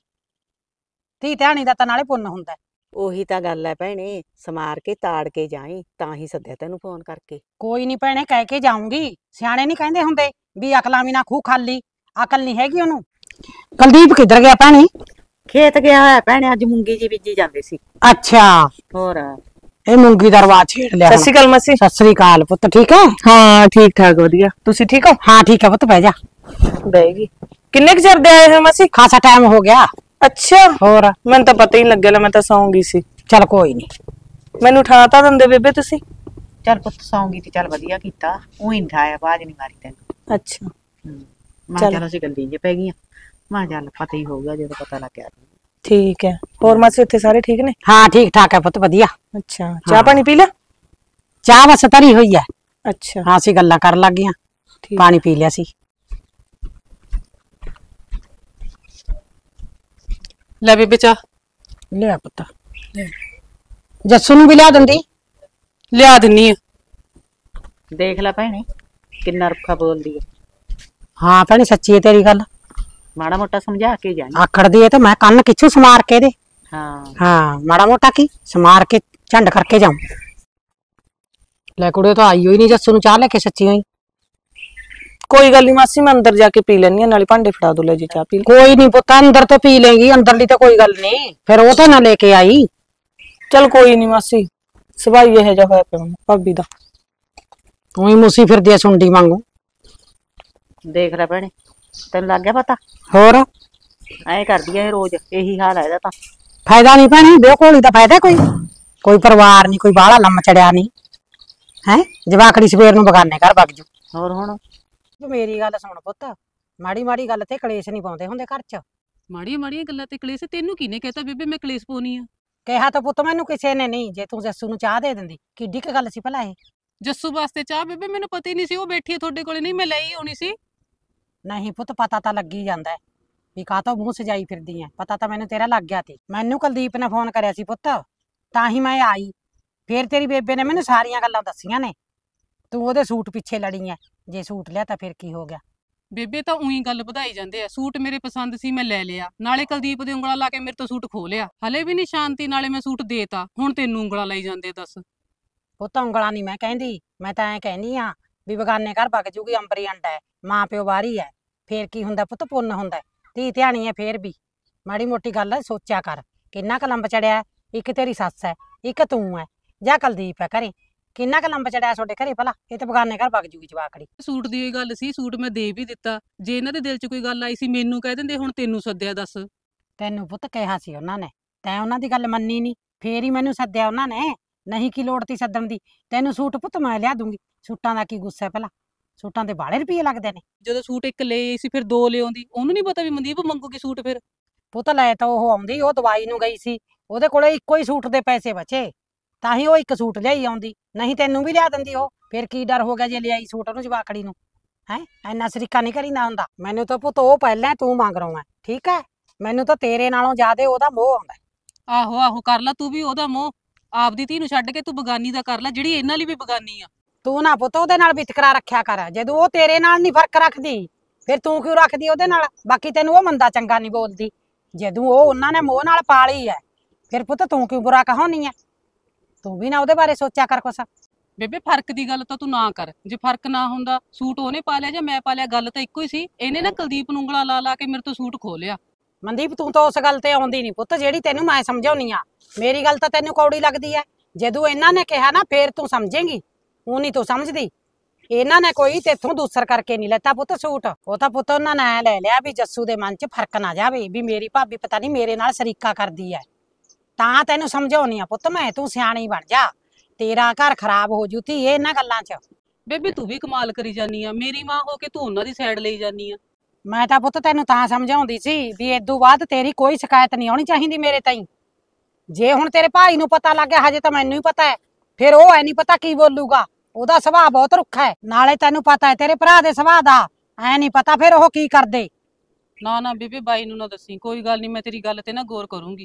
ਧੀ ਧਿਆਣੀ ਦਾ ਤਾਂ ਨਾਲੇ ਪੁੰਨ ਹੁੰਦਾ। ਉਹੀ ਤਾਂ ਗੱਲ ਹੈ ਭੈਣੇ, ਸਮਾਰ ਕੇ ਤਾੜ ਕੇ ਜਾਈ। ਤਾਂ ਹੀ ਸੱਦਿਆ ਤੈਨੂੰ ਫੋਨ ਕਰਕੇ। ਕੋਈ ਨਹੀਂ ਭੈਣੇ ਕਹਿ ਕੇ ਜਾਊਂਗੀ। ਸਿਆਣੇ ਨਹੀਂ ਕਹਿੰਦੇ ਹੁੰਦੇ ਵੀ ਅਕਲਾਂ ਵੀ ਨਾ ਖੂਹ ਖਾਲੀ। ਅਕਲ ਨਹੀਂ ਹੈਗੀ ਉਹਨੂੰ। ਕੁਲਦੀਪ ਕਿੱਧਰ ਗਿਆ ਭੈਣੇ? ਖੇਤ ਗਿਆ ਹੋਇਆ ਭੈਣੇ, ਅੱਜ ਮੂੰਗੀ ਜੀ ਬੀਜੀ ਜਾਂਦੇ ਸੀ। ਅੱਛਾ ਹੋਰ ਇਹ ਮੂੰਗੀ ਦਾ ਰਵਾ ਛੇੜ ਲਿਆ। ਸਤਿ ਸ਼੍ਰੀ ਅਕਾਲ ਮਾਸੀ। ਸਤਿ ਸ੍ਰੀ ਅਕਾਲ ਪੁੱਤ, ਠੀਕ ਹੈ? ਹਾਂ ਠੀਕ ਠਾਕ ਵਧੀਆ, ਤੁਸੀਂ ਠੀਕ ਹੋ? ਹਾਂ ਠੀਕ ਹੈ ਪੁੱਤ, ਬਹਿ ਜਾ। ਬੈਗੀ ਕਿੰਨੇ ਕੁ ਚਿਰ ਦੇ ਆਏ ਹੋ ਮਾਸੀ? ਖਾਸਾ ਟਾਈਮ ਹੋ ਗਿਆ। ਅੱਛਾ ਹੋਰ ਮੈਨੂੰ ਤਾਂ ਪਤਾ ਹੀ ਨਹੀਂ ਲੱਗਿਆ। ਲੈ ਮੈਂ ਤਾਂ ਸੌਂਗੀ ਸੀ। ਚੱਲ ਕੋਈ ਨਹੀਂ, ਮੈਨੂੰ ਉਠਾ ਤਾਂ ਦਿੰਦੇ ਬੇਬੇ ਤੁਸੀਂ। ਚੱਲ ਪੁੱਤ ਸੌਂਗੀ ਤੇ ਚੱਲ ਵਧੀਆ ਕੀਤਾ। ਉਹੀ ਠਾਇਆ ਬਾਜ ਨਹੀਂ ਮਾਰੀ ਤੈਨੂੰ। ਅੱਛਾ ਮੈਂ ਚੱਲ ਅਸੀਂ ਗੱਲਾਂ ਜੇ ਪੈ ਗਈਆਂ। ਮੈਂ ਚੱਲ ਪਤਾ ਹੀ ਹੋਊਗਾ ਜਦੋਂ ਪਤਾ ਲੱਗ ਗਿਆ। ਠੀਕ ਹੈ। ਹੋਰ ਮਾਸੀ ਉੱਥੇ ਸਾਰੇ ਠੀਕ ਨੇ? ਹਾਂ ਠੀਕ ਠਾਕ ਹੈ ਪੁੱਤ, ਵਧੀਆ। ਅੱਛਾ ਚਾਹ ਪਾਣੀ ਪੀ ਲਿਆ? ਚਾਹ ਬਸ ਧਰੀ ਹੋਈ ਹੈ। ਅੱਛਾ ਹਾਂ ਅਸੀਂ ਗੱਲਾਂ ਕਰਨ ਲੱਗ ਗਈਆਂ, ਪਾਣੀ ਪੀ ਲਿਆ ਸੀ। ਲੈ ਬੇਬੇ ਚਾਹ ਲਿਆ ਪੁੱਤ। ਜੱਸੂ ਨੂੰ ਵੀ ਲਿਆ ਦਿੰਦੀ। ਲਿਆ ਦਿੰਨੀ ਆ। ਦੇਖ ਲੈ ਭੈਣੇ ਕਿੰਨਾ ਰੁੱਖਾ ਬੋਲਦੀ ਹੈ। ਹਾਂ ਭੈਣੇ ਸੱਚੀ ਹੈ ਤੇਰੀ ਗੱਲ। ਮਾੜਾ ਮੋਟਾ ਸਮਝਾ ਕੇ ਜਾਈ। ਆਖੜਦੀ ਹੈ ਤਾਂ ਮੈਂ ਕੰਨ ਕਿੱਥੋਂ ਸਮਾਰ ਕੇ ਦੇ। ਹਾਂ ਹਾਂ ਮਾੜਾ ਮੋਟਾ ਕੀ ਸਮਾਰ ਕੇ ਝੰਡ ਕਰਕੇ ਜਾਉਂ। ਲੈ ਕੁੜੇ ਤਾਂ ਆਈ ਹੋਈ ਨਹੀਂ ਜੱਸੂ ਨੂੰ ਚਾਹ ਲੈ ਕੇ ਸੱਚੀ ਹੋਈ। ਕੋਈ ਗੱਲ ਨਹੀਂ ਮਾਸੀ, ਮੈਂ ਅੰਦਰ ਜਾ ਕੇ ਪੀ ਲੈਣੀ ਆ, ਨਾਲੇ ਭਾਂਡੇ ਫੜਾ ਦੋ। ਲੈ ਜੀ ਚਾਹ ਪੀ ਲੈ। ਕੋਈ ਨਹੀਂ ਪੁੱਤ ਅੰਦਰ ਤੋਂ ਪੀ ਲੇਗੀ, ਅੰਦਰਲੀ ਤਾਂ ਕੋਈ ਗੱਲ ਨਹੀਂ। ਫਿਰ ਉਹ ਤਾਂ ਨਾ ਲੈ ਕੇ ਆਈ। ਚਲ ਕੋਈ ਨਹੀਂ ਮਾਸੀ, ਸੁਭਾਈ ਇਹੋ ਜਿਹਾ ਹੋਇਆ ਪਿਆ ਭਾਬੀ ਦਾ। ਤੂੰ ਹੀ ਮੁੱਸੀ ਫਿਰਦੀ ਆ ਸੁੰਡੀ ਵਾਂਗੂ। ਦੇਖ ਲੈ ਭੈਣੇ ਤੈਨੂੰ ਲੱਗ ਗਿਆ ਪਤਾ? ਹੋਰ ਐਂ ਕਰਦੀ ਐ ਰੋਜ਼, ਇਹੀ ਹਾਲ ਹੈ ਇਹਦਾ ਤਾਂ। ਫਾਇਦਾ ਨਹੀਂ ਭੈਣੇ, ਵਿਆਹ ਕੋਲੀ ਦਾ ਫਾਇਦਾ ਕੋਈ? ਕੋਈ ਪਰਿਵਾਰ ਨਹੀਂ, ਕੋਈ ਬਾਹਲਾ ਲੰਮ ਚੜਿਆ ਨਹੀਂ ਹੈ। ਜਵਾਕੜੀ ਸਵੇਰ ਨੂੰ ਬਗਾਨੇ ਘਰ ਵਗ ਜੂ। ਹੋਰ ਹੁਣ ਤੂੰ ਮੇਰੀ ਗੱਲ ਸੁਣ ਪੁੱਤ, ਮਾੜੀ ਮਾੜੀ ਗੱਲ ਤੇ ਕਲੇਸ਼ ਨਹੀਂ ਪਾਉਂਦੇ ਹੁੰਦੇ ਘਰ 'ਚ। ਮਾੜੀਆਂ ਮਾੜੀਆਂ ਗੱਲਾਂ ਤੇ ਕਲੇਸ਼? ਤੈਨੂੰ ਕਿਹਨੇ ਕਹਿਤਾ ਬੇਬੇ ਮੈਂ ਕਲੇਸ਼ ਪਾਉਣੀ ਆ? ਕਿਹਾ ਤਾਂ ਪੁੱਤ ਮੈਨੂੰ ਕਿਸੇ ਨੇ ਨਹੀਂ। ਜੇ ਤੂੰ ਜੱਸੂ ਨੂੰ ਚਾਹ ਦੇ ਦਿੰਦੀ, ਕਿੱਡੀ ਕੁ ਗੱਲ ਸੀ ਭਲਾ ਇਹ? ਜੱਸੂ ਵਾਸਤੇ ਚਾਹ ਬੇਬੇ ਮੈਨੂੰ ਪਤਾ ਹੀ ਨਹੀਂ ਸੀ ਉਹ ਬੈਠੀ ਆ ਤੁਹਾਡੇ ਕੋਲੇ। ਨਹੀਂ ਮੈਂ ਲਈ ਆਉਣੀ ਸੀ। ਨਹੀਂ ਪੁੱਤ ਪਤਾ ਤਾਂ ਲੱਗੀ ਜਾਂਦਾ ਵੀ ਕਾਹਤੋਂ ਮੂੰਹ ਸਜਾਈ ਫਿਰਦੀ ਐ। ਪਤਾ ਤਾਂ ਮੈਨੂੰ ਤੇਰਾ ਲੱਗ ਗਿਆ ਤੀ। ਮੈਨੂੰ ਕੁਲਦੀਪ ਨੇ ਫੋਨ ਕਰਿਆ ਸੀ ਪੁੱਤ, ਤਾਂ ਹੀ ਮੈਂ ਆਈ। ਫੇਰ ਤੇਰੀ ਬੇਬੇ ਨੇ ਮੈਨੂੰ ਸਾਰੀਆਂ ਗੱਲਾਂ ਦੱਸੀਆਂ ਨੇ। ਤੂੰ ਉਹਦੇ ਸੂਟ ਪਿੱਛੇ ਲੜੀ ਐ। ਜੇ ਸੂਟ ਲਿਆ ਤਾਂ ਫਿਰ ਕੀ ਹੋ ਗਿਆ? ਬੇਬੇ ਤਾਂ ਉਹੀ ਗੱਲ ਵਧਾਈ ਜਾਂਦੇ ਆ। ਸੂਟ ਮੇਰੇ ਪਸੰਦ ਸੀ ਮੈਂ ਲੈ ਲਿਆ, ਨਾਲੇ ਕੁਲਦੀਪ ਦੇ ਉਂਗਲਾਂ ਲਾ ਕੇ ਮੇਰੇ ਤੋਂ ਸੂਟ ਖੋ ਲਿਆ। ਹਲੇ ਵੀ ਨਹੀਂ ਸ਼ਾਂਤੀ, ਨਾਲੇ ਮੈਂ ਸੂਟ ਦੇਤਾ, ਹੁਣ ਤੈਨੂੰ ਉਂਗਲਾਂ ਲਾਈ ਜਾਂਦੇ। ਦੱਸ ਪੁੱਤ ਉਂਗਲਾਂ ਨਹੀਂ ਮੈਂ ਕਹਿੰਦੀ, ਮੈਂ ਤਾਂ ਐਂ ਕਹਿੰਦੀ ਆ ਵੀ ਬਗਾਨੇ ਘਰ ਵਗ ਜੂਗੀ। ਅੰਬਰੀ ਅੰਡਾ ਹੈ, ਮਾਂ ਪਿਓ ਬਾਹਰੀ ਐ। ਫੇਰ ਕੀ ਹੁੰਦਾ ਪੁੱਤ, ਪੁੰਨ ਹੁੰਦਾ। ਧੀ ਧਿਆਣੀ ਐ, ਫੇਰ ਵੀ ਮਾੜੀ ਮੋਟੀ ਗੱਲ ਸੋਚਿਆ ਕਰ। ਕਿੰਨਾ ਕੁ ਲੰਬ ਚੜਿਆ? ਇੱਕ ਤੇਰੀ ਸੱਸ ਐ, ਇੱਕ ਤੂੰ ਐ, ਜਾਂ ਕੁਲਦੀਪ ਐ ਘਰੇ। ਕਿੰਨਾ ਕੁ ਲੰਬ ਚੜਿਆ ਤੁਹਾਡੇ ਘਰੇ ਭਲਾ? ਇਹ ਤਾਂ ਬਗਾਨੇ ਘਰ ਵਗ ਜੂਗੀ ਜਵਾਕੜੀ। ਸੂਟ ਦੀ ਇਹ ਗੱਲ ਸੀ, ਸੂਟ ਮੈਂ ਦੇ ਵੀ ਦਿੱਤਾ। ਜੇ ਇਹਨਾਂ ਦੇ ਦਿਲ 'ਚ ਕੋਈ ਗੱਲ ਆਈ ਸੀ ਮੈਨੂੰ ਕਹਿ ਦਿੰਦੇ, ਹੁਣ ਤੈਨੂੰ ਸੱਦਿਆ। ਦੱਸ ਤੈਨੂੰ ਪੁੱਤ ਕਿਹਾ ਸੀ ਉਹਨਾਂ ਨੇ, ਤੈਂ ਉਹਨਾਂ ਦੀ ਗੱਲ ਮੰਨੀ ਨਹੀਂ। ਫੇਰ ਹੀ ਮੈਨੂੰ ਸੱਦਿਆ ਉਹਨਾਂ ਨੇ ਨਹੀਂ ਕੀ ਲੋੜ ਤੀ ਸੱਦਣ ਦੀ। ਤੈਨੂੰ ਸੂਟ ਪੁੱਤ ਮੈਂ ਲਿਆ ਦੂੰਗੀ। ਸੂਟਾਂ ਦਾ ਕੀ ਗੁੱਸਾ ਹੈ ਭਲਾ? ਸੂਟਾਂ ਦੇ ਬਾਲੇ ਰੁਪਏ ਲੱਗਦੇ ਨੇ। ਜਦੋਂ ਸੂਟ ਇੱਕ ਲਏ ਸੀ ਫਿਰ ਦੋ ਲਿਆਉਂਦੀ, ਉਹਨੂੰ ਨਹੀਂ ਪਤਾ ਵੀ ਮਨਦੀਪ ਮੰਗੂਗੀ ਸੂਟ ਫਿਰ। ਪੁੱਤ ਲੈ ਤਾਂ ਉਹ ਆਉਂਦੀ, ਉਹ ਦਵਾਈ ਨੂੰ ਗਈ ਸੀ, ਉਹਦੇ ਕੋਲੇ ਇੱਕੋ ਹੀ ਸੂਟ ਦੇ ਪੈਸੇ ਬਚੇ, ਤਾਂ ਹੀ ਉਹ ਇੱਕ ਸੂਟ ਲਿਆਈ ਆਉਂਦੀ, ਨਹੀਂ ਤੈਨੂੰ ਵੀ ਲਿਆ ਦਿੰਦੀ ਉਹ। ਫਿਰ ਕੀ ਡਰ ਹੋ ਗਿਆ ਜੇ ਲਿਆਈ ਸੂਟ ਉਹਨੂੰ ਜਵਾਕੜੀ ਨੂੰ? ਹੈ ਇੰਨਾ ਸਰੀਕਾ ਨਹੀਂ ਕਰੀਦਾ ਹੁੰਦਾ। ਮੈਨੂੰ ਤਾਂ ਪੁੱਤ ਉਹ ਪਹਿਲਾਂ ਤੂੰ ਮੰਗ ਰਹਾ, ਠੀਕ ਹੈ? ਮੈਨੂੰ ਤਾਂ ਤੇਰੇ ਨਾਲੋਂ ਜ਼ਿਆਦਾ ਉਹਦਾ ਮੋਹ ਆਉਂਦਾ। ਆਹੋ ਆਹੋ ਕਰ ਲੈ ਤੂੰ ਵੀ ਉਹਦਾ ਮੋਹ, ਆਪਦੀ ਧੀ ਨੂੰ ਛੱਡ ਕੇ ਤੂੰ ਬਗਾਨੀ ਦਾ ਕਰ ਲੈ, ਜਿਹੜੀ ਇਹਨਾਂ ਲਈ ਵੀ ਬਗਾਨੀ ਆ। ਤੂੰ ਨਾ ਪੁੱਤ ਉਹਦੇ ਨਾਲ ਵਿਤਕਰਾ ਰੱਖਿਆ ਕਰ। ਜਦੋਂ ਉਹ ਤੇਰੇ ਨਾਲ ਨਹੀਂ ਫਰਕ ਰੱਖਦੀ ਫਿਰ ਤੂੰ ਕਿਉਂ ਰੱਖਦੀ ਉਹਦੇ ਨਾਲ? ਬਾਕੀ ਤੈਨੂੰ ਉਹ ਮੰਦਾ ਚੰਗਾ ਨਹੀਂ ਬੋਲਦੀ, ਜਦੋਂ ਉਹ ਉਹਨਾਂ ਨੇ ਮੋਹ ਨਾਲ ਪਾਲੀ ਹੈ ਫਿਰ ਪੁੱਤ ਤੂੰ ਕਿਉਂ ਬੁਰਾ ਕਹਾਉਣੀ ਹੈ? ਤੂੰ ਵੀ ਨਾ ਉਹਦੇ ਬਾਰੇ ਸੋਚਿਆ ਕਰ ਕੁਛ। ਬੇਬੇ ਫਰਕ ਦੀ ਗੱਲ ਤਾਂ ਤੂੰ ਨਾ ਕਰ, ਜੇ ਫਰਕ ਨਾ ਹੁੰਦਾ ਸੂਟ ਉਹਨੇ ਪਾ ਲਿਆ ਜਾਂ ਮੈਂ ਪਾ ਲਿਆ, ਗੱਲ ਤਾਂ ਇੱਕੋ ਹੀ ਸੀ। ਇਹਨੇ ਨਾ ਕੁਲਦੀਪ ਨੂੰ ਉਂਗਲਾਂ ਲਾ ਲਾ ਕੇ ਮੇਰੇ ਤੋਂ ਸੂਟ ਖੋਹ ਲਿਆ। ਮਨਦੀਪ ਤੂੰ ਤਾਂ ਉਸ ਗੱਲ ਤੇ ਆਉਂਦੀ ਨਹੀਂ ਪੁੱਤ ਜਿਹੜੀ ਤੈਨੂੰ ਮੈਂ ਸਮਝਾਉਣੀ ਆ। ਮੇਰੀ ਗੱਲ ਤਾਂ ਤੈਨੂੰ ਕੌੜੀ ਲੱਗਦੀ ਹੈ, ਜਦੋਂ ਇਹਨਾਂ ਨੇ ਕਿਹਾ ਨਾ ਫੇਰ ਤੂੰ ਸਮਝੇਂਗੀ, ਉਹ ਨਹੀਂ ਤੂੰ ਸਮਝਦੀ। ਇਹਨਾਂ ਨੇ ਕੋਈ ਤੇਥੋਂ ਦੂਸਰ ਕਰਕੇ ਨਹੀਂ ਲੈਤਾ ਪੁੱਤ ਸੂਟ। ਉਹ ਤਾਂ ਪੁੱਤ ਉਹਨਾਂ ਨੇ ਐਂ ਲੈ ਲਿਆ ਵੀ ਜੱਸੂ ਦੇ ਮਨ 'ਚ ਫਰਕ ਨਾ ਜਾਵੇ ਵੀ ਮੇਰੀ ਭਾਬੀ ਪਤਾ ਨਹੀਂ ਮੇਰੇ ਨਾਲ ਸ਼ਰੀਕਾ ਕਰਦੀ ਹੈ। ਤਾਂ ਤੈਨੂੰ ਸਮਝਾਉਣੀ ਆ ਪੁੱਤ ਮੈਂ, ਤੂੰ ਸਿਆਣੀ ਬਣ ਜਾ, ਤੇਰਾ ਘਰ ਖਰਾਬ ਹੋ ਜੂ ਧੀਏ ਇਹਨਾਂ ਗੱਲਾਂ 'ਚ। ਬੇਬੇ ਤੂੰ ਵੀ ਕਮਾਲ ਕਰੀ ਜਾਨੀ ਆ, ਮੇਰੀ ਮਾਂ ਹੋ ਕੇ ਤੂੰ ਉਹਨਾਂ ਦੀ ਸਾਈਡ ਲਈ ਜਾਨੀ ਆ। ਮੈਂ ਤਾਂ ਪੁੱਤ ਤੈਨੂੰ ਤਾਂ ਸਮਝਾਉਂਦੀ ਸੀ ਵੀ ਏਦੂ ਬਾਅਦ ਤੇਰੀ ਕੋਈ ਸ਼ਿਕਾਇਤ ਨਹੀਂ ਆਉਣੀ ਚਾਹੀਦੀ ਮੇਰੇ ਤਾਈਂ। ਜੇ ਹੁਣ ਤੇਰੇ ਭਾਈ ਨੂੰ ਪਤਾ ਲੱਗ ਗਿਆ, ਹਜੇ ਤਾਂ ਮੈਨੂੰ ਹੀ ਪਤਾ ਹੈ, ਫਿਰ ਉਹ ਐ ਨਹੀਂ ਪਤਾ ਕੀ ਬੋਲੂਗਾ। ਉਹਦਾ ਸੁਭਾਅ ਬਹੁਤ ਰੁੱਖਾ ਹੈ, ਨਾਲੇ ਤੈਨੂੰ ਪਤਾ ਹੈ ਤੇਰੇ ਭਰਾ ਦੇ ਸੁਭਾਅ ਦਾ, ਐ ਨਹੀਂ ਪਤਾ ਫਿਰ ਉਹ ਕੀ ਕਰਦੇ। ਨਾ ਨਾ ਬੇਬੇ ਬਾਈ ਨੂੰ ਨਾ ਦੱਸੀ, ਕੋਈ ਗੱਲ ਨਹੀਂ, ਮੈਂ ਤੇਰੀ ਗੱਲ ਤੇ ਨਾ ਗੌਰ ਕਰੂੰਗੀ।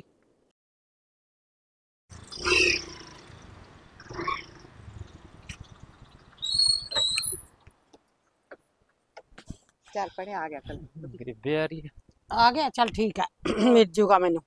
ਚੱਲ ਪੜੇ ਆ ਗਿਆ ਕੱਲ ਗਰੀਬੇ ਆ ਰਹੀ ਹੈ। ਆ ਗਿਆ ਚੱਲ ਠੀਕ ਹੈ, ਮਿਲ ਜੂਗਾ ਮੈਨੂੰ,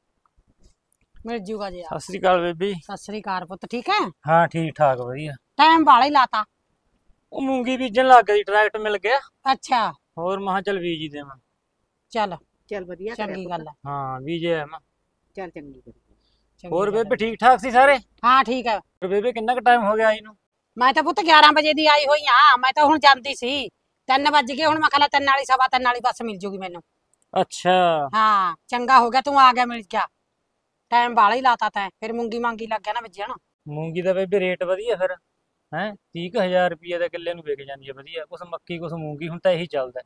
ਮਿਲ ਜੂਗਾ ਜੀ। ਸਤਿ ਸ੍ਰੀ ਅਕਾਲ ਬੇਬੀ। ਸਤਿ ਸ੍ਰੀ ਅਕਾਲ ਪੁੱਤ, ਠੀਕ ਹੈ? ਹਾਂ ਠੀਕ ਠਾਕ ਵਧੀਆ। ਟਾਈਮ ਵਾਲਾ ਹੀ ਲਾਤਾ। ਉਹ ਮੂੰਗੀ ਬੀਜਣ ਲੱਗ ਗਈ, ਟਰੈਕਟ ਮਿਲ ਗਿਆ। ਅੱਛਾ ਹੋਰ ਮਹਾ ਚੱਲ ਬੀਜ ਹੀ ਦੇਵਾਂ। ਚੱਲ ਚੱਲ ਵਧੀਆ ਚੰਗੀ ਗੱਲ ਹੈ। ਹਾਂ ਬੀਜਿਆ ਮੈਂ। ਚੱਲ ਚੰਗੀ ਗੱਲ। ਚੰਗੀ ਹੋਰ ਗੱਲ ਹੈ। ਬੇਬੇ ਠੀਕ ਠਾਕ ਸੀ ਸਾਰੇ? ਹਾਂ ਠੀਕ ਹੈ। ਹੋਰ ਬੇਬੇ ਕਿੰਨਾ ਕੁ ਟਾਈਮ ਹੋ ਗਿਆ ਆਈ ਨੂੰ? ਮੈਂ ਤਾਂ ਪੁੱਤ ਗਿਆਰਾਂ ਵਜੇ ਦੀ ਆਈ ਹੋਈ ਆ, ਮੈਂ ਤਾਂ ਹੁਣ ਜਾਂਦੀ ਸੀ, ਤਿੰਨ ਵੱਜ ਗਏ ਹੁਣ, ਮੈਂ ਕਿਹਾ ਤਿੰਨ ਵਾਲੀ ਸਵਾ ਤਿੰਨ ਵਾਲੀ ਬੱਸ ਮਿਲ ਜੂਗੀ ਮੈਨੂੰ। ਅੱਛਾ ਹਾਂ ਚੰਗਾ ਹੋ ਗਿਆ ਤੂੰ ਆ ਗਿਆ, ਮਿਲ ਗਿਆ। ਟਾਈਮ ਵਾਲਾ ਹੀ ਲਾਤਾ ਤੈਂ, ਫਿਰ ਮੂੰਗੀ ਮੰਗੀ ਲੱਗ ਗਿਆ ਨਾ ਵੱਜਣ। ਮੂੰਗੀ ਦਾ ਬੇਬੇ ਰੇਟ ਵਧੀਆ ਫਿਰ ਹੈ, ਤੀਹ ਕੁ ਹਜ਼ਾਰ ਰੁਪਏ ਦੇ ਕਿੱਲੇ ਨੂੰ ਵਿਕ ਜਾਂਦੀ ਹੈ ਵਧੀਆ। ਕੁਛ ਮੱਕੀ ਕੁਛ ਮੂੰਗੀ, ਹੁਣ ਤਾਂ ਇਹੀ ਚੱਲਦਾ,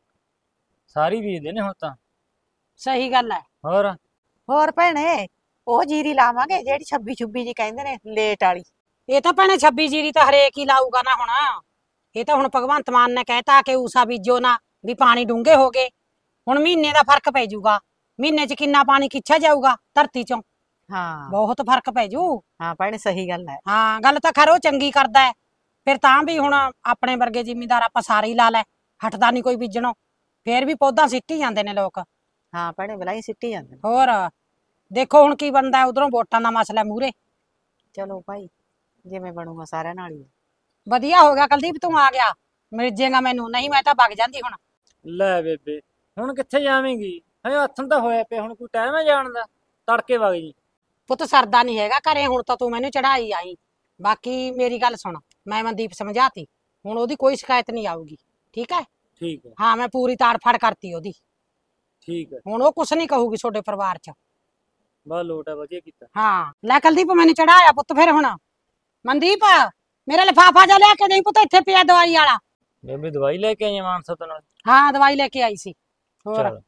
ਸਾਰੀ ਬੀਜਦੇ ਨੇ ਹੁਣ ਤਾਂ। ਸਹੀ ਗੱਲ ਹੈ। ਹੋਰ ਹੋਰ ਭੈਣੇ ਉਹ ਜੀਰੀ ਲਾਵਾਂਗੇ ਜਿਹੜੀ ਛੱਬੀ ਛੁੱਬੀ ਜੀ ਕਹਿੰਦੇ ਨੇ ਲੇਟ ਵਾਲੀ। ਇਹ ਤਾਂ ਭੈਣੇ ਛੱਬੀ ਜੀਰੀ ਤਾਂ ਹਰੇਕ ਹੀ ਲਾਊਗਾ ਨਾ ਹੁਣ। ਇਹ ਤਾਂ ਹੁਣ ਭਗਵੰਤ ਮਾਨ ਨੇ ਕਹਿਤਾ ਕਿ ਊਸਾ ਬੀਜੋ ਨਾ, ਵੀ ਪਾਣੀ ਡੂੰਘੇ ਹੋ ਗਏ। ਹੁਣ ਮਹੀਨੇ ਦਾ ਫਰਕ ਪੈ ਜਾਊਗਾ, ਮਹੀਨੇ 'ਚ ਕਿੰਨਾ ਪਾਣੀ ਖਿੱਚਿਆ ਜਾਊਗਾ ਧਰਤੀ 'ਚੋਂ, ਹਾਂ ਬਹੁਤ ਫਰਕ ਪੈ ਜੂ। ਹਾਂ ਭੈਣੇ ਸਹੀ ਗੱਲ ਹੈ। ਹਾਂ ਗੱਲ ਤਾਂ ਖੈਰ ਉਹ ਚੰਗੀ ਕਰਦਾ ਹੈ, ਫਿਰ ਤਾਂ ਵੀ ਹੁਣ ਆਪਣੇ ਵਰਗੇ ਜ਼ਿਮੀਂਦਾਰ ਆਪਾਂ ਸਾਰੇ ਹੀ ਲਾ ਲੈ, ਹਟਦਾ ਨਹੀਂ ਕੋਈ ਬੀਜਣੋਂ, ਫੇਰ ਵੀ ਪੌਦਾ ਸਿੱਟੀ ਜਾਂਦੇ ਨੇ ਲੋਕ। ਹਾਂ ਭੈਣੇ ਬਲਾਈ ਸਿੱਟੀ ਜਾਂਦੇ ਨੇ। ਹੋਰ ਦੇਖੋ ਹੁਣ ਕੀ ਬਣਦਾ, ਉਧਰੋਂ ਵੋਟਾਂ ਦਾ ਮਸਲਾ ਮੂਹਰੇ। ਚਲੋ ਭਾਈ ਜਿਵੇਂ ਬਣੂਗਾ ਸਾਰਿਆਂ ਨਾਲ ਹੀ। ਵਧੀਆ ਹੋ ਗਿਆ ਕੁਲਦੀਪ ਤੂੰ ਆ ਗਿਆ, ਮਿਲ ਜੇਗਾ ਮੈਨੂੰ, ਨਹੀਂ ਮੈਂ ਤਾਂ ਵਗ ਜਾਂਦੀ ਹੁਣ। ਲੈ ਬੇਬੇ ਹੁਣ ਕਿੱਥੇ ਜਾਵੇਂਗੀ, ਹਜੇ ਹੱਥਨ ਤਾਂ ਹੋਇਆ ਪਿਆ, ਹੁਣ ਕੋਈ ਟਾਈਮ ਹੈ ਜਾਣ ਦਾ? ਤੜਕੇ ਵਗ ਜੀ। ਪੁੱਤ ਸਰਦਾ ਨਹੀਂ ਹੈਗਾ ਘਰੇ, ਹੁਣ ਤਾਂ ਤੂੰ ਮੈਨੂੰ ਚੜਾਈ ਆਈ। ਬਾਕੀ ਮੇਰੀ ਗੱਲ ਸੁਣ, ਮੈਂ ਮਨਦੀਪ ਸਮਝਾਤੀ, ਹੁਣ ਉਹਦੀ ਕੋਈ ਸ਼ਿਕਾਇਤ ਨਹੀਂ ਆਊਗੀ, ਠੀਕ ਹੈ? ਠੀਕ ਹੈ ਹਾਂ ਮੈਂ ਪੂਰੀ ਤਾੜ ਫੜ ਕਰਤੀ ਉਹਦੀ, ਠੀਕ ਹੈ। ਹੁਣ ਉਹ ਕੁਛ ਨਹੀਂ ਕਹੂਗੀ ਤੁਹਾਡੇ ਪਰਿਵਾਰ 'ਚ। ਬਸ ਲੋਟ ਹੈ, ਵਧੀਆ ਕੀਤਾ। ਹਾਂ ਲੈ ਕੁਲਦੀਪ ਮੈਨੂੰ ਚੜਾਇਆ ਪੁੱਤ, ਫਿਰ ਹੁਣ ਮਨਦੀਪ ਮੇਰਾ ਲਿਫਾਫਾ ਜਾ ਲਿਆ ਕੇ ਦੇਈ ਪੁੱਤ, ਇੱਥੇ ਪਿਆ ਦਵਾਈ ਵਾਲਾ। ਬੇਬੇ ਦਵਾਈ ਲੈ ਕੇ ਆਈ ਆ ਮਾਨਸਾ ਤੋਂ ਨਾਲ? ਹਾਂ ਦਵਾਈ ਲੈ ਕੇ ਆਈ ਸੀ। ਹੋਰ ਚਲ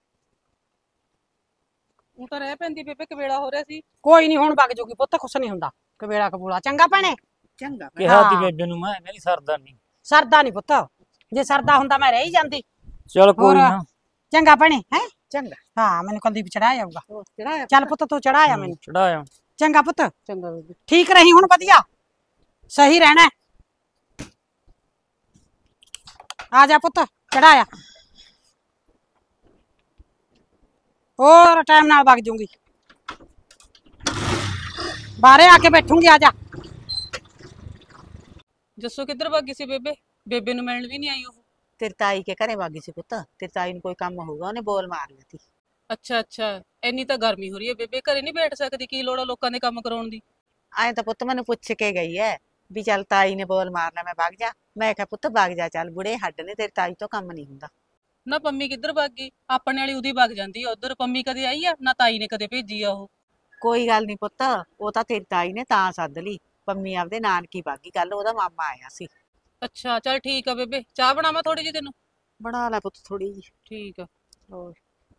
ਉਹ ਤਾਂ ਰਹਿ ਪੈਂਦੀ ਬੇਬੇ, ਕਵੇਲਾ ਹੋ ਰਿਹਾ ਸੀ। ਕੋਈ ਨਹੀਂ ਹੁਣ ਵਗ ਜੂਗੀ ਪੁੱਤ, ਕੁਛ ਨਹੀਂ ਹੁੰਦਾ, ਕਵੇਲਾ ਕਬੂਲਾ। ਚੰਗਾ ਭੈਣੇ। ਚੰਗਾ ਕਿਹਾ ਤੀ ਹਾਂ। ਬੇਬੇ ਨੂੰ ਮੈਂ, ਮੇਰੀ ਸਰਦਾ ਨਹੀਂ। ਸਰਦਾ ਨਹੀਂ ਪੁੱਤ, ਜੇ ਸਰਦਾ ਹੁੰਦਾ ਮੈਂ ਰਹਿ ਹੀ ਜਾਂਦੀ। ਚਲ ਕੋਈ ਹੋਰ ਨਾ। ਚੰਗਾ ਭੈਣੇ ਹੈ। ਚੰਗਾ ਹਾਂ ਮੈਨੂੰ ਕੁਲਦੀਪ ਚੜਾ ਜਾਊਗਾ। ਹੋਰ ਚੜਾਇਆ ਚੱਲ ਪੁੱਤ ਤੂੰ ਚੜਾਇਆ ਮੈਨੂੰ। ਚੜਾਇਆ। ਚੰਗਾ ਪੁੱਤ, ਚੰਗਾ ਬੇਬੇ। ਠੀਕ ਰਹੀ ਹੁਣ, ਵਧੀਆ ਸਹੀ ਰਹਿਣਾ। ਆ ਜਾ ਪੁੱਤ ਚੜਾਇਆ, ਹੋਰ ਟਾਈਮ ਨਾਲ ਵਗ ਜੂੰਗੀ, ਬਾਹਰੇ ਆ ਕੇ ਬੈਠੂੰਗੀ। ਆ ਜਾ। ਜੱਸੋ ਕਿੱਧਰ ਭੱਗੀ ਸੀ ਬੇਬੇ? ਬੇਬੇ ਨੂੰ ਮਿਲਣ ਵੀ ਨਹੀਂ ਆਈ ਉਹ। ਤੇਰੀ ਤਾਈ ਕੇ ਘਰੇ ਵਾਗੀ ਸੀ ਪੁੱਤ, ਤੇਰੀ ਤਾਈ ਨੂੰ ਕੋਈ ਕੰਮ ਹੋਊਗਾ, ਉਹਨੇ ਬੋਲ ਮਾਰ ਲਈ ਤੀ। ਅੱਛਾ ਅੱਛਾ, ਇੰਨੀ ਤਾਂ ਗਰਮੀ ਹੋ ਰਹੀ ਹੈ ਬੇਬੇ, ਘਰੇ ਨਹੀਂ ਬੈਠ ਸਕਦੀ, ਕੀ ਲੋੜ ਆ ਲੋਕਾਂ ਦੇ ਕੰਮ ਕਰਾਉਣ ਦੀ? ਐਂ ਤਾਂ ਪੁੱਤ ਮੈਨੂੰ ਪੁੱਛ ਕੇ ਗਈ ਐ ਵੀ ਚੱਲ ਤਾਈ ਨੇ ਬੋਲ ਮਾਰਨਾ ਮੈਂ ਵਗ ਜਾ। ਮੈਂ ਕਿਹਾ ਪੁੱਤ ਵਗ ਜਾ, ਚੱਲ ਬੁੜੇ ਹੱਡ ਨੇ, ਤੇਰੀ ਤਾਈ ਤੋਂ ਕੰਮ ਨਹੀਂ ਹੁੰਦਾ। ਨਾ ਪੰਮੀ ਕਿੱਧਰ ਭੱਗ ਗਈ? ਆਪਣੇ ਵਾਲੀ ਉਹਦੀ ਭੱਗ ਜਾਂਦੀ ਆ ਉਧਰ, ਪੰਮੀ ਕਦੇ ਆਈ ਆ ਨਾ, ਤਾਈ ਨੇ ਕਦੇ ਭੇਜੀ ਆ ਉਹ। ਕੋਈ ਗੱਲ ਨਹੀਂ ਪੁੱਤ, ਉਹ ਤਾਂ ਤੇਰੀ ਤਾਈ ਨੇ ਤਾਂ ਸੱਦ ਲਈ ਪੰਮੀ ਆਪਦੇ ਨਾਨਕੀ ਬਾਗੀ, ਕੱਲ ਉਹਦਾ ਮਾਮਾ ਆਇਆ ਸੀ। ਅੱਛਾ ਚੱਲ ਠੀਕ ਆ ਬੇਬੇ, ਚਾਹ ਬਣਾਵਾਂ ਥੋੜੀ ਜੀ ਤੈਨੂੰ? ਬਣਾ ਲੈ ਪੁੱਤ ਥੋੜੀ ਜੀ। ਠੀਕ ਆ। ਹੋਰ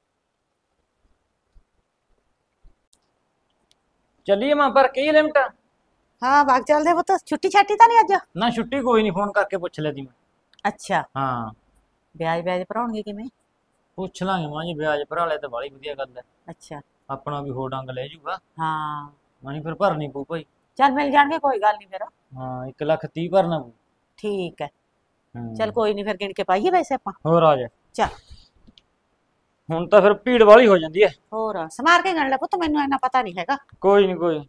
ਚੱਲੀਏ ਮਾਂ, ਪਰ ਕੀ ਲਿਮਟ? ਹਾਂ ਬਾਗ ਚੱਲਦੇ ਪੁੱਤ, ਛੁੱਟੀ ਛਾਟੀ ਤਾਂ ਨਹੀਂ ਅੱਜ? ਨਾ ਛੁੱਟੀ ਕੋਈ ਨਹੀਂ, ਫੋਨ ਕਰਕੇ ਪੁੱਛ ਲਿਆ ਤੀ ਮੈਂ। ਅੱਛਾ ਹਾਂ ਵਿਆਜ ਵਿਆਜ ਭਰਾਉਣਗੇ ਕਿਵੇਂ? ਪੁੱਛ ਲਾਂਗੇ ਮਾਂ ਜੀ, ਵਿਆਜ ਭਰਾ ਲਿਆ ਤਾਂ ਬਾਹਲੀ ਵਧੀਆ ਗੱਲ ਹੈ। ਅੱਛਾ ਆਪਣਾ ਵੀ ਹੋ ਡੰਗ ਲੈ ਜੂਗਾ। ਹਾਂ ਨਹੀਂ ਫਿਰ ਭਰਨੀ ਪਊ ਭਾਈ। ਚੱਲ ਮਿਲ ਜਾਣਗੇ, ਕੋਈ ਗੱਲ ਨਹੀਂ ਫਿਰ। ਹਾਂ ਇੱਕ ਲੱਖ ਤੀਹ ਭਰਨਾ ਪਊ। ਠੀਕ ਹੈ ਹੂੰ। ਚੱਲ ਕੋਈ ਨਹੀਂ, ਫਿਰ ਗਿਣ ਕੇ ਪਾਈਏ ਵੈਸੇ ਆਪਾਂ। ਹੋਰ ਆ ਜਾ। ਚੱਲ ਹੁਣ ਤਾਂ ਫਿਰ ਭੀੜ ਵਾਲੀ ਹੋ ਜਾਂਦੀ ਹੈ। ਹੋਰ ਸਮਾਰ ਕੇ ਗਣ ਲੈ ਪੁੱਤ, ਮੈਨੂੰ ਇੰਨਾ ਪਤਾ ਨਹੀਂ ਹੈਗਾ। ਕੋਈ ਨਹੀਂ ਕੋਈ।